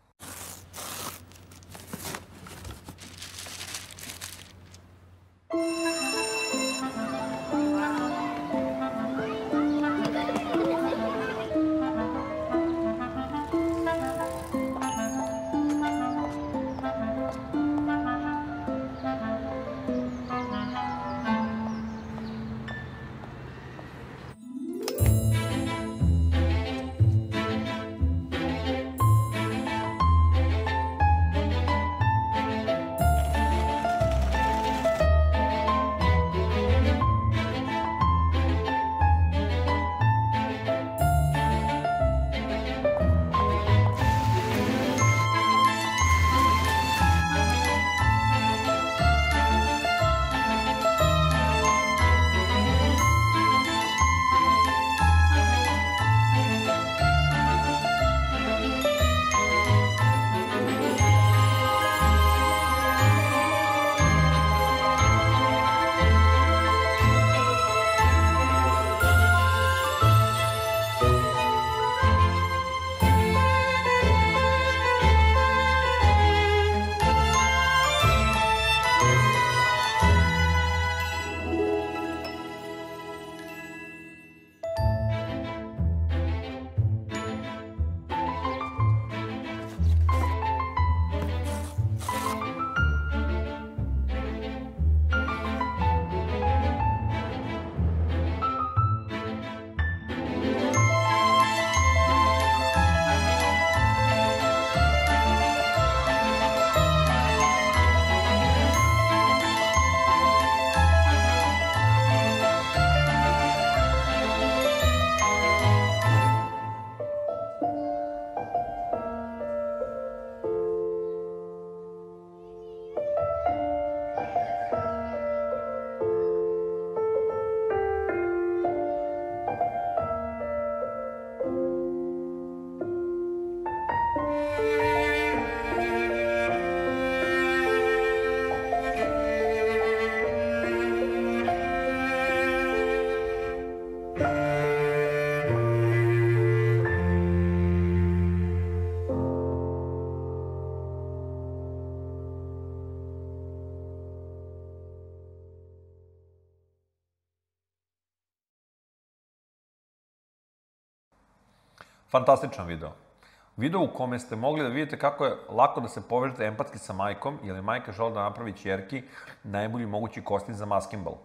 Fantastičan video. Video u kome ste mogli da vidite kako je lako da se povežete empatski sa majkom, jer je majka žela da napravi ćerki najbolji mogući kostim za maskenbal.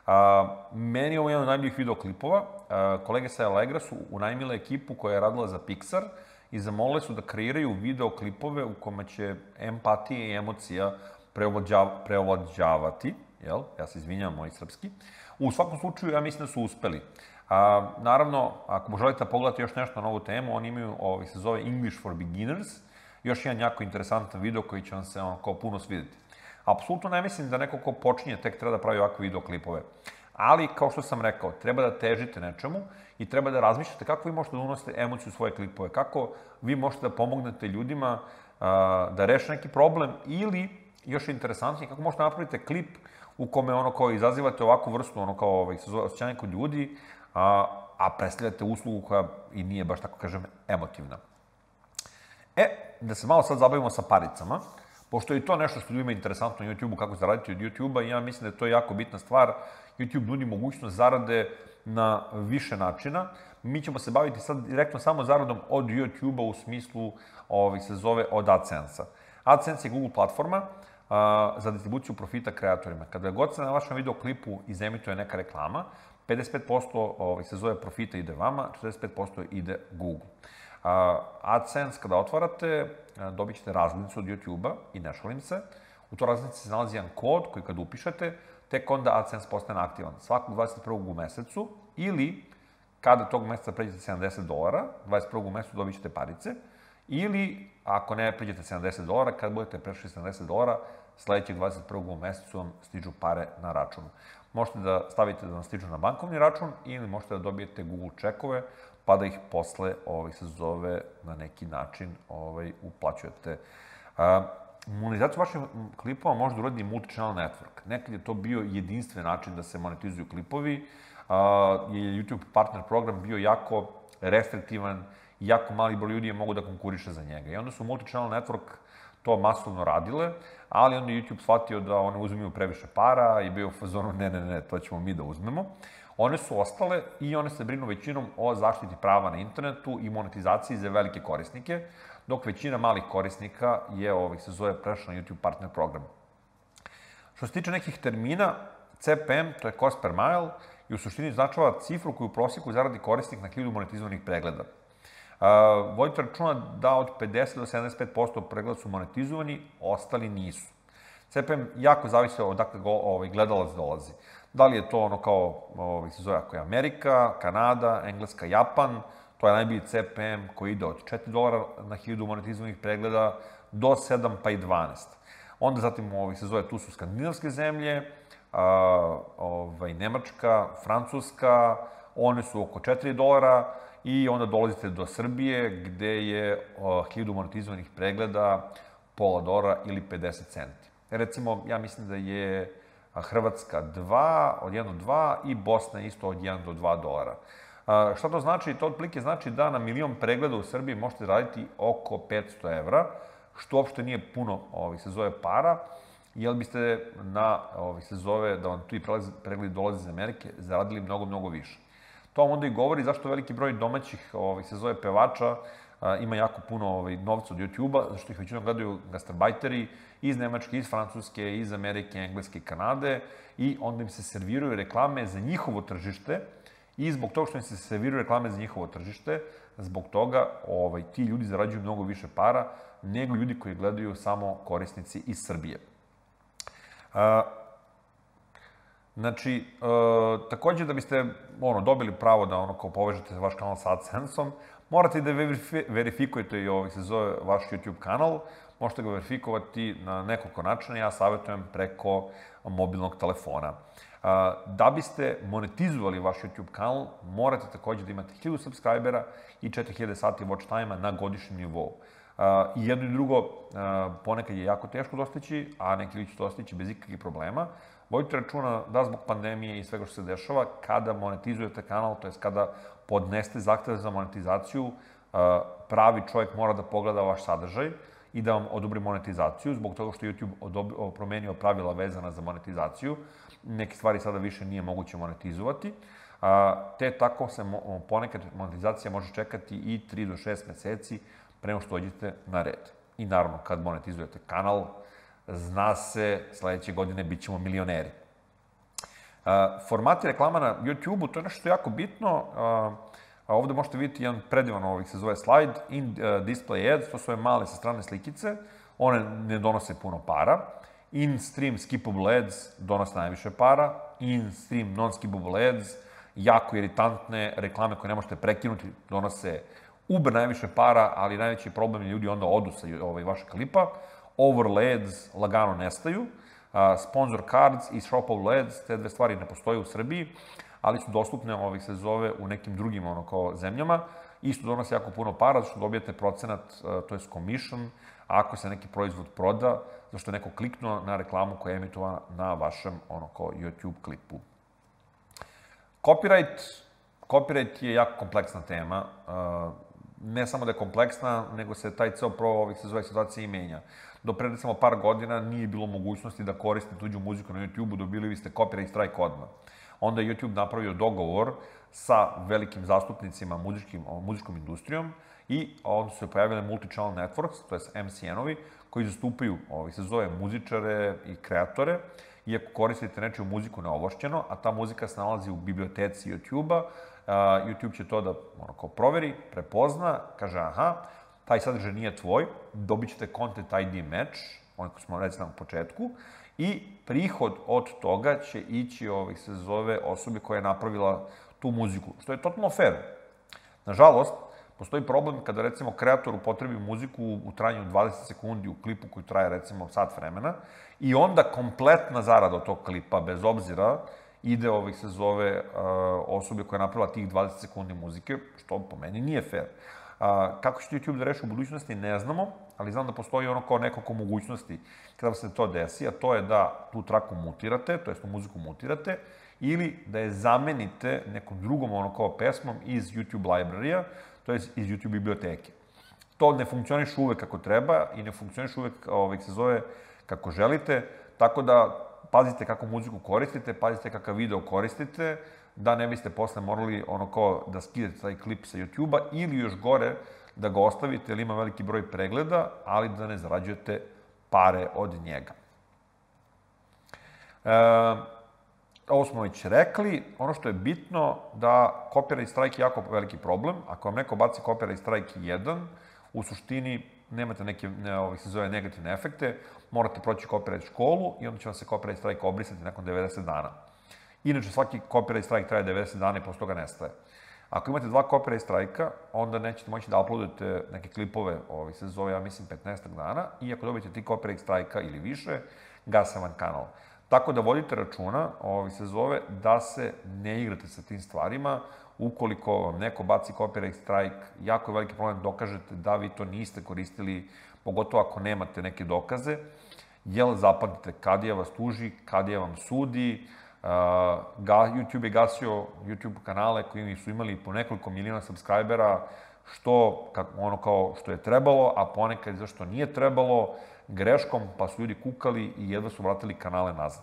Meni je ovo jedan od najboljih videoklipova. Kolege sa Allegra su unajmile ekipu koja je radila za Pixar i zamolile su da kreiraju videoklipove u kome će empatija i emocija preovlađavati. Ja se izvinjam, moj srpski. U svakom slučaju, ja mislim da su uspeli. Naravno, ako želite da pogledate još nešto na ovu temu, oni imaju, se zove English for Beginners, još jedan jako interesantan video koji će vam se kao puno svidjeti. Apsolutno ne mislim da neko ko počinje tek treba da pravi ovakve videoklipove. Ali, kao što sam rekao, treba da težite nečemu i treba da razmišljate kako vi možete da unosite emociju u svoje klipove, kako vi možete da pomognete ljudima da reše neki problem ili, još interesantnije, kako možete napraviti klip u kome kao izazivate ovakvu vrstu osjećanja kod ljudi, a predstavljate uslugu koja i nije baš, tako kažem, emotivna. Da se malo sad zabavimo sa paricama, pošto je to nešto što ljudima je interesantno na YouTube-u, kako zaraditi od YouTube-a, i ja mislim da je to jako bitna stvar. YouTube nudi mogućnost zarade na više načina. Mi ćemo se baviti sad direktno samo zaradom od YouTube-a u smislu, se zove od AdSense-a. AdSense je Google platforma za distribuciju profita kreatorima. Kada god se na vašem videoklipu izemituje neka reklama, 55% se zove profita ide vama, 45% ide Google. AdSense kada otvarate, dobit ćete razglednicu od YouTube-a i ne šalim se. U toj razglednici se nalazi jedan kod koji kada upišete, tek onda AdSense postane aktivan. Svakog 21. u mesecu ili kada tog meseca pređete $70, 21. u mesecu dobit ćete parice, ili ako ne pređete $70, kad budete prešli $70, sledećeg 21. u mesecu vam stižu pare na računu. Možete da stavite da vam stižu na bankovni račun ili možete da dobijete Google čekove, pa da ih posle, se zove, na neki način uplaćujete. Monetizaciju vaših klipova može da uradi multi-channel network. Nekad je to bio jedinstven način da se monetizuju klipovi, je YouTube partner program bio jako restriktivan i jako mali broj ljudi je mogu da konkuriše za njega. I onda su multi-channel network to masovno radile, ali onda je YouTube shvatio da one uzimaju previše para i bio u fazonu ne, to ćemo mi da uzmemo. One su ostale i one se brinu većinom o zaštiti prava na internetu i monetizaciji za velike korisnike, dok većina malih korisnika je, se zove, prešla na YouTube partner program. Što se tiče nekih termina, CPM, to je cost per mile, i u suštini značava cifru koju u prosjeku zaradi korisnik na 1000 monetizovanih pregleda. Vodite računa da od 50 do 75% pregleda su monetizovani, ostali nisu. CPM jako zavisi odakle gledalac dolazi. Da li je to se zove, ako je Amerika, Kanada, Engleska, Japan, to je najbolji CPM koji ide od $4 na 1000 monetizovanih pregleda do 7 pa i 12. Onda zatim se zove, tu su skandinavske zemlje, Nemačka, Francuska, one su oko $4 i onda dolazite do Srbije gde je 1000 monetizovanih pregleda $0,5 ili 50 centi. Recimo, ja mislim da je Hrvatska od 1 do 2 i Bosna isto od 1 do $2. Šta to znači? To otprilike znači da na 1.000.000 pregleda u Srbiji možete raditi oko 500 evra, što uopšte nije puno, se zove, para, jer biste na, se zove, da vam tu i pregledi dolaze iz Amerike, zaradili mnogo više. To vam onda i govori zašto veliki broj domaćih, se zove, pevača ima jako puno novca od YouTube-a, zašto ih većinom gledaju gastarbajteri iz Nemačke, iz Francuske, iz Amerike, Engleske i Kanade, i onda im se serviraju reklame za njihovo tržište, i zbog toga što im se serviraju reklame za njihovo tržište, zbog toga ti ljudi zarađuju mnogo više para nego ljudi koji gledaju samo korisnici iz Srbije. Znači, takođe da biste dobili pravo da povežete vaš kanal sa AdSense-om, morate da verifikujete i se zove vaš YouTube kanal. Možete ga verifikovati na nekoliko načina, ja savjetujem preko mobilnog telefona. Da biste monetizovali vaš YouTube kanal, morate takođe da imate 1000 subscribera i 4000 sati watch time-a na godišnjem nivou. I jedno i drugo ponekad je jako teško dostići, a neki ljudi će dostići bez ikakvih problema. Vodite računa da zbog pandemije i svega što se dešava, kada monetizujete kanal, to je kada podneste zahteve za monetizaciju, pravi čovjek mora da pogleda vaš sadržaj i da vam odobri monetizaciju, zbog toga što je YouTube promenio pravila vezana za monetizaciju. Neke stvari sada više nije moguće monetizovati, te tako se ponekad monetizacija može čekati i 3 do 6 meseci pre nego što dođete na red. I naravno, kad monetizujete kanal, zna se, sledeće godine bit ćemo milioneri. Formati reklama na YouTube-u, to je nešto što je jako bitno. Ovde možete vidjeti jedan predivan se zove slide, in-display ads, to su ove male sa strane slikice, one ne donose puno para. In-stream skippable ads donose najviše para, in-stream non-skippable ads, jako iritantne reklame koje ne možete prekinuti, donose uber najviše para, ali najveći problem je ljudi onda odu sa vašeg klipa. Overlay ads lagano nestaju. Sponsor cards i shoppable ads, te dve stvari ne postoje u Srbiji, ali su dostupne, se zove, u nekim drugim zemljama. Isto donose jako puno para, zašto dobijete procenat, to je commission, ako se neki proizvod proda, zašto je neko kliknuo na reklamu koja je emitovana na vašem YouTube klipu. Copyright je jako kompleksna tema. Ne samo da je kompleksna, nego se taj ceo se zove situacija i menja. Do pre, recimo, par godina nije bilo mogućnosti da koristite tuđu muziku na YouTube-u, dobili biste copyright strike odmah. Onda je YouTube napravio dogovor sa velikim zastupnicima muzičkom industrijom i onda su se pojavile multi-channel networks, to je MCN-ovi, koji zastupaju, se zove, muzičare i kreatore. I ako koristite nečiju muziku neovlašćeno, a ta muzika se nalazi u biblioteci YouTube-a, YouTube će to da proveri, prepozna, kaže aha, taj sadržaj nije tvoj, dobit ćete Content ID match, ono koji smo recimo na početku, i prihod od toga će ići, se zove, osobi koja je napravila tu muziku, što je totalno fair. Nažalost, postoji problem kada, recimo, kreator upotrebi muziku u trajanju 20 sekundi u klipu koji traje, recimo, sat vremena, i onda kompletna zarada od tog klipa, bez obzira, ide, se zove, osobe koja je napravila tih 20 sekundi muzike, što po meni nije fair. Kako će YouTube da reši u budućnosti, ne znamo, ali znam da postoji nekoliko mogućnosti kada se to desi, a to je da tu traku mutirate, to jest tu muziku mutirate, ili da je zamenite nekom drugom pesmom iz YouTube library-a, to je iz YouTube biblioteke. To ne funkcioniše uvek kako treba i ne funkcioniše uvek, se zove, kako želite, tako da pazite kako muziku koristite, pazite kakav video koristite, da ne biste posle morali da skidate taj klip sa YouTube-a ili još gore da ga ostavite jer ima veliki broj pregleda, ali da ne zarađujete pare od njega. Ovo smo već rekli, ono što je bitno da copyright strike je jako veliki problem. Ako vam neko baci copyright strike 1, u suštini nemate neke, se zove, negativne efekte, morate proći copyright školu i onda će vam se copyright strike obrisati nakon 90 dana. Inače, svaki copyright strike traje 90 dana i posle toga nestaje. Ako imate 2 copyright strike-a, onda nećete moći da uploadujete neke klipove, se zove, ja mislim, 15 dana, i ako dobijete 3 copyright strike-a ili više, gase vam kanal. Tako da vodite računa, se zove, da se ne igrate sa tim stvarima. Ukoliko vam neko baci copyright strike, jako je veliki problem dokažete da vi to niste koristili, pogotovo ako nemate neke dokaze, jer zapamtite, Kadija vas tuži, Kadija vam sudi, YouTube je gasio YouTube kanale koji su imali po nekoliko miliona subscribera, što je trebalo, a ponekad zašto nije trebalo, greškom, pa su ljudi kukali i jedva su vratili kanale nazad.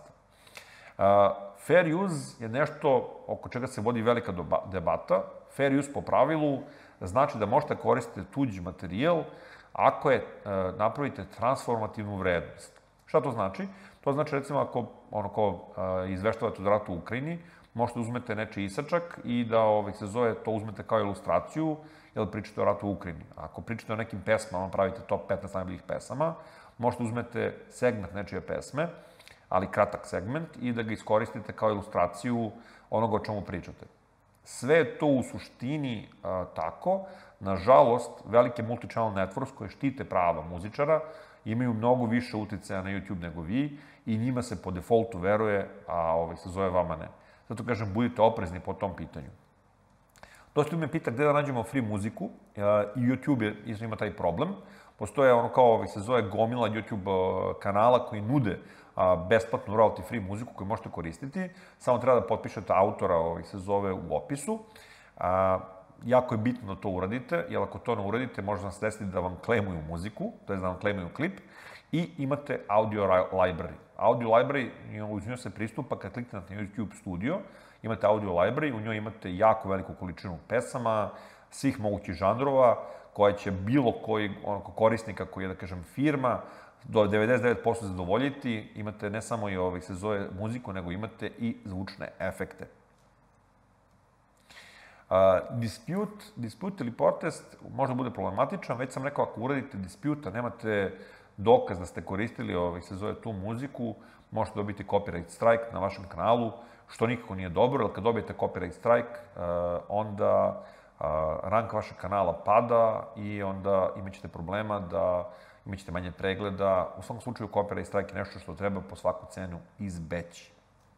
Fair use je nešto oko čega se vodi velika debata. Fair use po pravilu znači da možete koristiti tuđi materijal ako napravite transformativnu vrednost. Šta to znači? To znači, recimo, ako izveštavate od rata u Ukrajini, možete uzmete nečiji isačak i da, se zove, to uzmete kao ilustraciju, jer pričate o ratu u Ukrajini. Ako pričate o nekim pesmama, pravite top 15 najboljih pesama, možete uzmete segment nečije pesme, ali kratak segment, i da ga iskoristite kao ilustraciju onoga o čemu pričate. Sve je to u suštini tako. Nažalost, velike multi-channel networks koje štite prava muzičara imaju mnogo više uticaja na YouTube nego vi i njima se po defaultu veruje, a se zove vama ne. Zato kažem, budite oprezni po tom pitanju. Dosta me pita gde da nađemo free muziku i YouTube isto ima taj problem. Postoje se zove gomila YouTube kanala koji nude besplatnu royalty free muziku koju možete koristiti. Samo treba da potpišete autora, se zove, u opisu. Jako je bitno da to uradite, jer ako to ne uradite, može vam se desiti da vam claimuju muziku, to je da vam claimuju klip, i imate audio library. Audio library, uz nju se pristupa kad kliknete na YouTube Studio, imate audio library, u njoj imate jako veliku količinu pesama, svih mogućih žanrova, koja će bilo koji korisnika koji je, da kažem, firma, do 99% zadovoljiti. Imate ne samo i se zove muziku, nego imate i zvučne efekte. Dispute ili protest možda bude problematičan. Već sam rekao, ako uradite dispute, nemate dokaz da ste koristili se zove tu muziku, možete dobiti copyright strike na vašem kanalu, što nikako nije dobro, jer kad dobijete copyright strike, onda rank vašeg kanala pada i onda imaćete problema da imaćete manje pregleda. U svakom slučaju, copyright strike je nešto što treba po svaku cenu izbeći.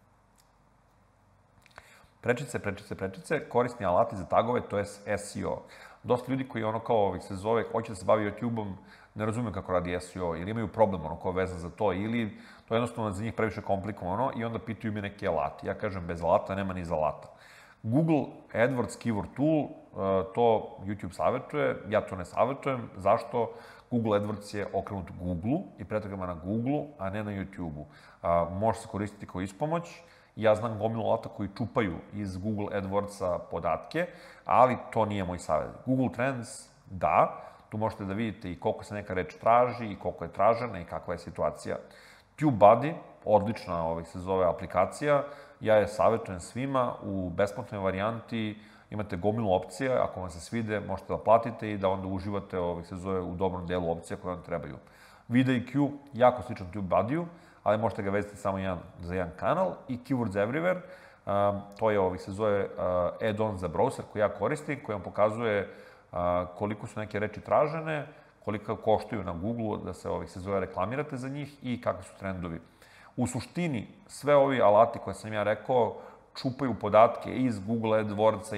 Prečice, korisni alati za tagove, to je SEO. Dosta ljudi koji se zove, hoće da se bavi YouTube-om, ne razumiju kako radi SEO, ili imaju problem vezan za to, ili to je jednostavno za njih previše komplikovano i onda pitaju mi neki alati. Ja kažem, bez alata nema ni za alata. Google AdWords Keyword Tool, to YouTube savjetuje, ja to ne savjetujem. Zašto? Google AdWords je okrenut Google-u i pretragama na Google-u, a ne na YouTube-u. Može se koristiti kao ispomoć. Ja znam gomilu alata koji čupaju iz Google AdWords-a podatke, ali to nije moj savjet. Google Trends, da, tu možete da vidite i koliko se neka reč traži, i koliko je tražena, i kakva je situacija. TubeBuddy, odlična se zove aplikacija, ja je savjetujem svima, u besplatnoj varijanti imate gomilu opcija, ako vam se svide, možete da platite i da onda uživate se zove u dobrom delu opcija koje vam trebaju. VidIQ, jako sličan TubeBuddy-u, ali možete ga vezati samo za jedan kanal, i Keywords Everywhere, to je se zove add-on za browser koji ja koristim, koji vam pokazuje koliko su neke reči tražene, koliko koštaju na Google da se zove reklamirate za njih i kakvi su trendovi. U suštini, sve ovi alati koje sam ja rekao čupaju podatke iz Google AdWords-a i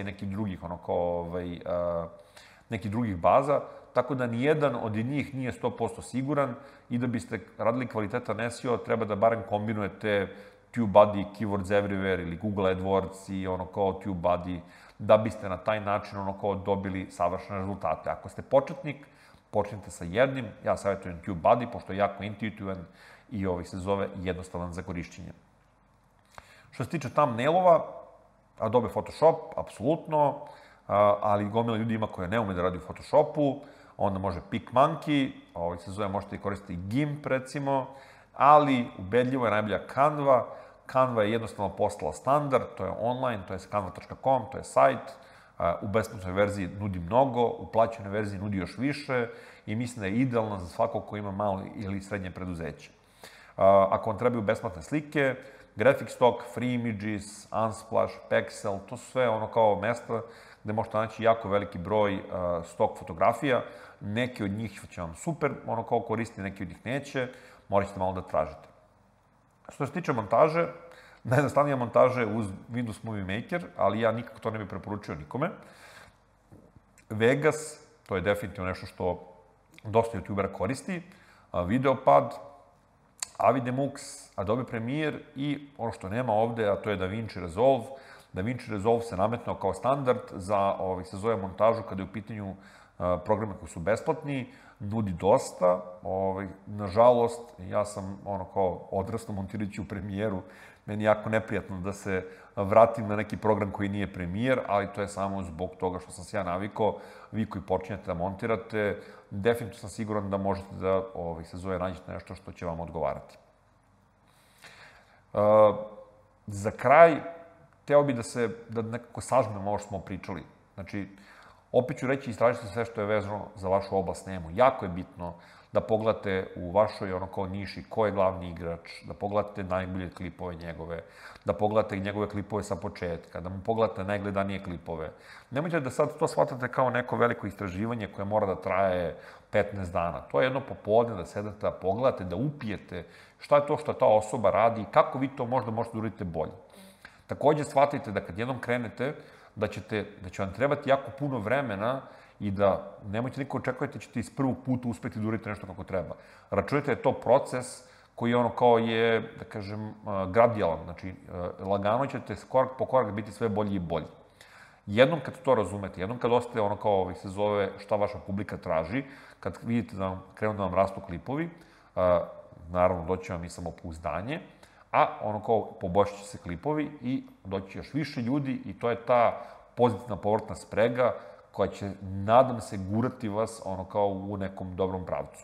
nekih drugih baza, tako da nijedan od njih nije 100% siguran i da biste radili kvalitetan SEO, treba da barem kombinujete TubeBuddy, Keywords Everywhere ili Google AdWords i TubeBuddy, da biste na taj način dobili savršene rezultate. Ako ste početnik, počnite sa jednim, ja savjetujem TubeBuddy, pošto je jako intuitivan i se zove jednostavan za korišćenje. Što se tiče thumbnailova, Adobe Photoshop, apsolutno, ali gomila ljudi ima koja ne ume da radi u Photoshopu, onda može PicMonkey, se zove, možete i koristiti GIMP, recimo, ali ubedljivo je najbolja Canva. Canva je jednostavno postala standard, to je online, to je canva.com, to je sajt. U besplatnoj verziji nudi mnogo, u plaćenoj verziji nudi još više i mislim da je idealna za svakog ko ima malo ili srednje preduzeće. Ako vam trebaju besplatne slike, Graphic.stock, Free Images, Unsplash, Pexel, to su sve kao mesta gde možete naći jako veliki broj stok fotografija. Neki od njih će vam super koristiti, neki od njih neće, morat ćete malo da tražite. Što se tiče montaže, najjednostavnija montaža je uz Windows Movie Maker, ali ja nikako to ne bih preporučio nikome. Vegas, to je definitivno nešto što dosta youtubera koristi, Videopad, Avidemux, Adobe Premiere i ono što nema ovde, a to je DaVinci Resolve. DaVinci Resolve se nametnao kao standard za se zove montažu kada je u pitanju programe koji su besplatni, nudi dosta. Nažalost, ja sam odrastao montirajući u Premieru, meni je jako neprijatno da se vratim na neki program koji nije Premiere, ali to je samo zbog toga što sam se ja navikao. Vi koji počinjete da montirate, definitivno sam siguran da možete da se zove nađete nešto što će vam odgovarati. Za kraj, hteo bih da nekako sažmemo ovo što smo pričali. Znači, opet ću reći, istražite sve što je vezano za vašu oblast nemu. Jako je bitno da pogledate u vašoj niši ko je glavni igrač, da pogledate najbolje klipove njegove, da pogledate njegove klipove sa početka, da mu pogledate najgledanije klipove. Nemojte da sad to shvatate kao neko veliko istraživanje koje mora da traje 15 dana. To je jedno popodne da sedete, da pogledate, da upijete šta je to što ta osoba radi i kako vi to možda možete da uradite bolje. Takođe, shvatite da kad jednom krenete, da će vam trebati jako puno vremena i da nemojte nikako očekujete da ćete iz prvog puta uspeti da uradite nešto kako treba. Računajte da je to proces koji je, da kažem, gradijalan. Znači, lagano ćete korak po korak biti sve bolji i bolji. Jednom kad to razumete, jednom kad ostate se zove šta vaša publika traži, kad vidite da krenu da vam rastu klipovi, naravno doći vam i samopouzdanje, a poboljšat će se klipovi i doći još više ljudi i to je ta pozitivna povratna sprega koja će, nadam se, gurati vas ono kao u nekom dobrom pravcu.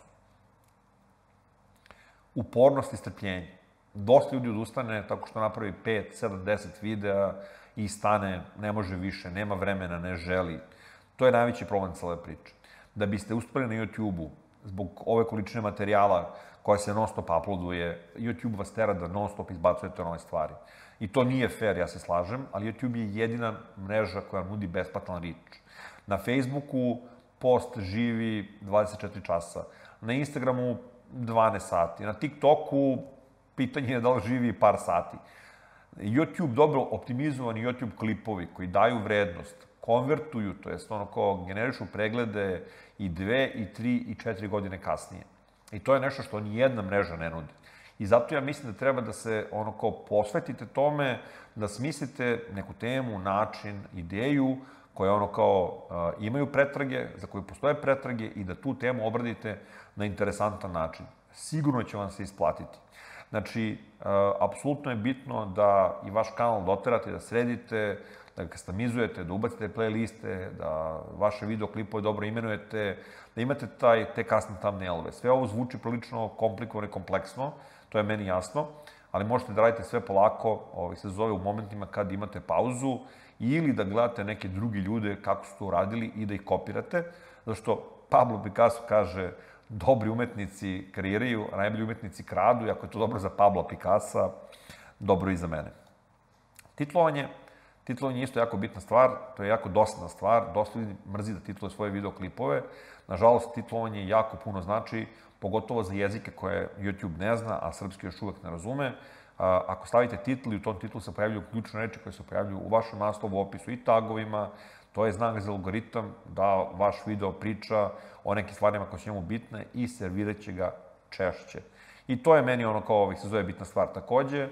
Upornost i strpljenje. Dosta ljudi odustane tako što napravi 5, 7, 10 videa i stane, ne može više, nema vremena, ne želi. To je najveći problem cele priče. Da biste uspeli na YouTube-u, zbog ove količine materijala koja se non-stop uploaduje, YouTube vas tera da non-stop izbacujete nove stvari. I to nije fair, ja se slažem, ali YouTube je jedina mreža koja nudi besplatan reach. Na Facebooku post živi 24 časa, na Instagramu 12 sati, na TikToku pitanje je da li živi par sati. YouTube, dobro optimizovani YouTube klipovi koji daju vrednost, konvertuju, to jest ono kao generišu preglede i 2, i 3, i 4 godine kasnije. I to je nešto što nijedna mreža ne nudi. I zato ja mislim da treba da se ono kao posvetite tome, da smislite neku temu, način, ideju, koje ono kao imaju pretrage, za koju postoje pretrage i da tu temu obradite na interesantan način. Sigurno će vam se isplatiti. Znači, apsolutno je bitno da i vaš kanal doterate, da sredite, da ga customizujete, da ubacite playliste, da vaše videoklipove dobro imenujete, da imate te custom thumbnailove. Sve ovo zvuči prilično komplikovano i kompleksno, to je meni jasno, ali možete da radite sve polako, se zove u momentima kad imate pauzu, ili da gledate neke drugi ljude kako su to uradili i da ih kopirate, zašto Pablo Picasso kaže dobri umetnici kreiraju, a najbolji umetnici kradu, i ako je to dobro za Pablo Picassa, dobro i za mene. Titlovanje je isto jako bitna stvar, to je jako dosadna stvar, dosta ljudi mrzi da titluje svoje videoklipove. Nažalost, titlovanje jako puno znači, pogotovo za jezike koje YouTube ne zna, a srpski još uvek ne razume. Ako stavite titl i u tom titlu se pojavljuju ključne reči koje se pojavljuju u vašem naslovu, opisu i tagovima, to je znak za algoritam da vaš video priča o nekim stvarima koje su njemu bitne i servirat će ga češće. I to je meni ono kao se zove bitna stvar. Takođe,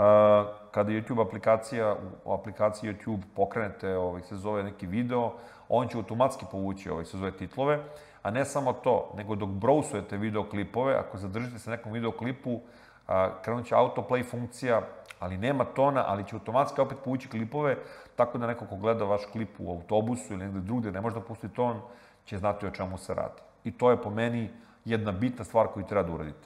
kada YouTube u aplikaciji YouTube pokrenete se zove neki video, on će automatski povući se zove titlove, a ne samo to, nego dok browsujete videoklipove, ako zadržite se nekom videoklipu, krenut će autoplay funkcija, ali nema tona, ali će automatski opet povući klipove, tako da neko ko gleda vaš klip u autobusu ili negde drugde, ne može da pusti ton, će znati o čemu se radi. I to je po meni jedna bitna stvar koju treba da uradite.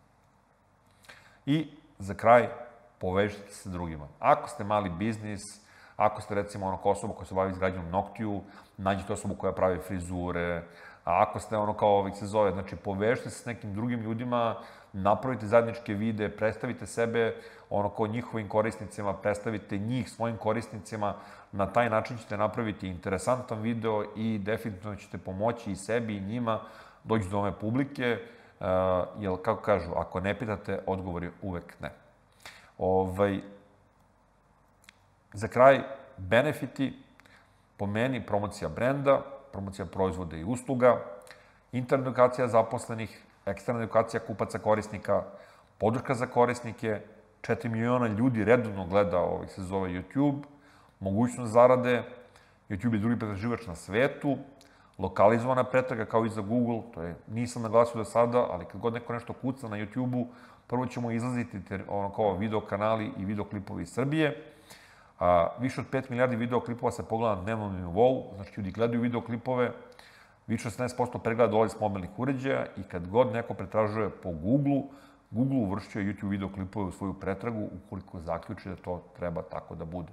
I za kraj, povežite se sa drugima. Ako ste mali biznis, ako ste recimo ono kao osoba koja se bavi izgrađenom noktiju, nađite osobu koja pravi frizure, a ako ste ono kao se zove, znači povežite se s nekim drugim ljudima, napravite zajedničke videe, predstavite sebe ono kao njihovim korisnicima, predstavite njih svojim korisnicima, na taj način ćete napraviti interesantan video i definitivno ćete pomoći i sebi i njima doći do ove publike, jer kako kažu, ako ne pitate, odgovor je uvek ne. Za kraj, benefiti, po meni, promocija brenda, promocija proizvoda i usluga, interna edukacija zaposlenih, eksterna edukacija kupaca korisnika, podrška za korisnike, 4 miliona ljudi redovno gleda se zove YouTube, mogućnost zarade, YouTube je drugi pretraživač na svetu, lokalizovana pretraga kao i za Google, to je, nisam naglasio do sada, ali kad god neko nešto kuca na YouTube-u, prvo ćemo izlaziti ono kao video kanali i videoklipovi iz Srbije. Više od 5 milijardi videoklipova se pogleda na dnevnom nivou, znači ljudi gledaju videoklipove, više od 17% pregleda dolazi s mobilnih uređaja i kad god neko pretražuje po Google uvršćuje YouTube videoklipove u svoju pretragu ukoliko zaključi da to treba tako da bude.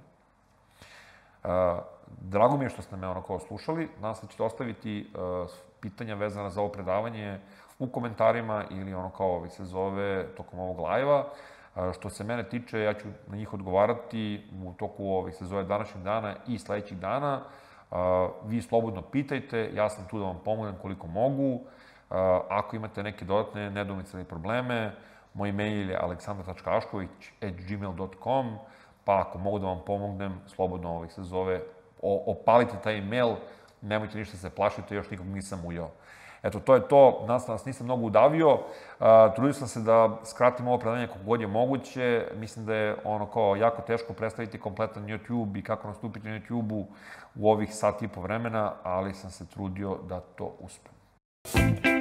Drago mi je što ste me ono kao slušali, nadam se da ćete ostaviti pitanja vezana za ovo predavanje u komentarima ili ono kao se zove tokom ovog live-a. Što se mene tiče, ja ću na njih odgovarati u toku se zove današnjeg dana i sledećih dana. Vi slobodno pitajte, ja sam tu da vam pomognem koliko mogu. Ako imate neke dodatne nedoumice ili probleme, moj mail je aleksandar.ašković@gmail.com, pa ako mogu da vam pomognem, slobodno se zove, opalite taj mail, nemojte ništa se plašiti, još nikog nisam ujao. Eto, to je to, nas nisam mnogo udavio, trudio sam se da skratim ovo predavanje kako god je moguće, mislim da je ono kao jako teško predstaviti kompletan YouTube i kako nastupiti na YouTube-u u ovih sat i po vremena, ali sam se trudio da to uspem.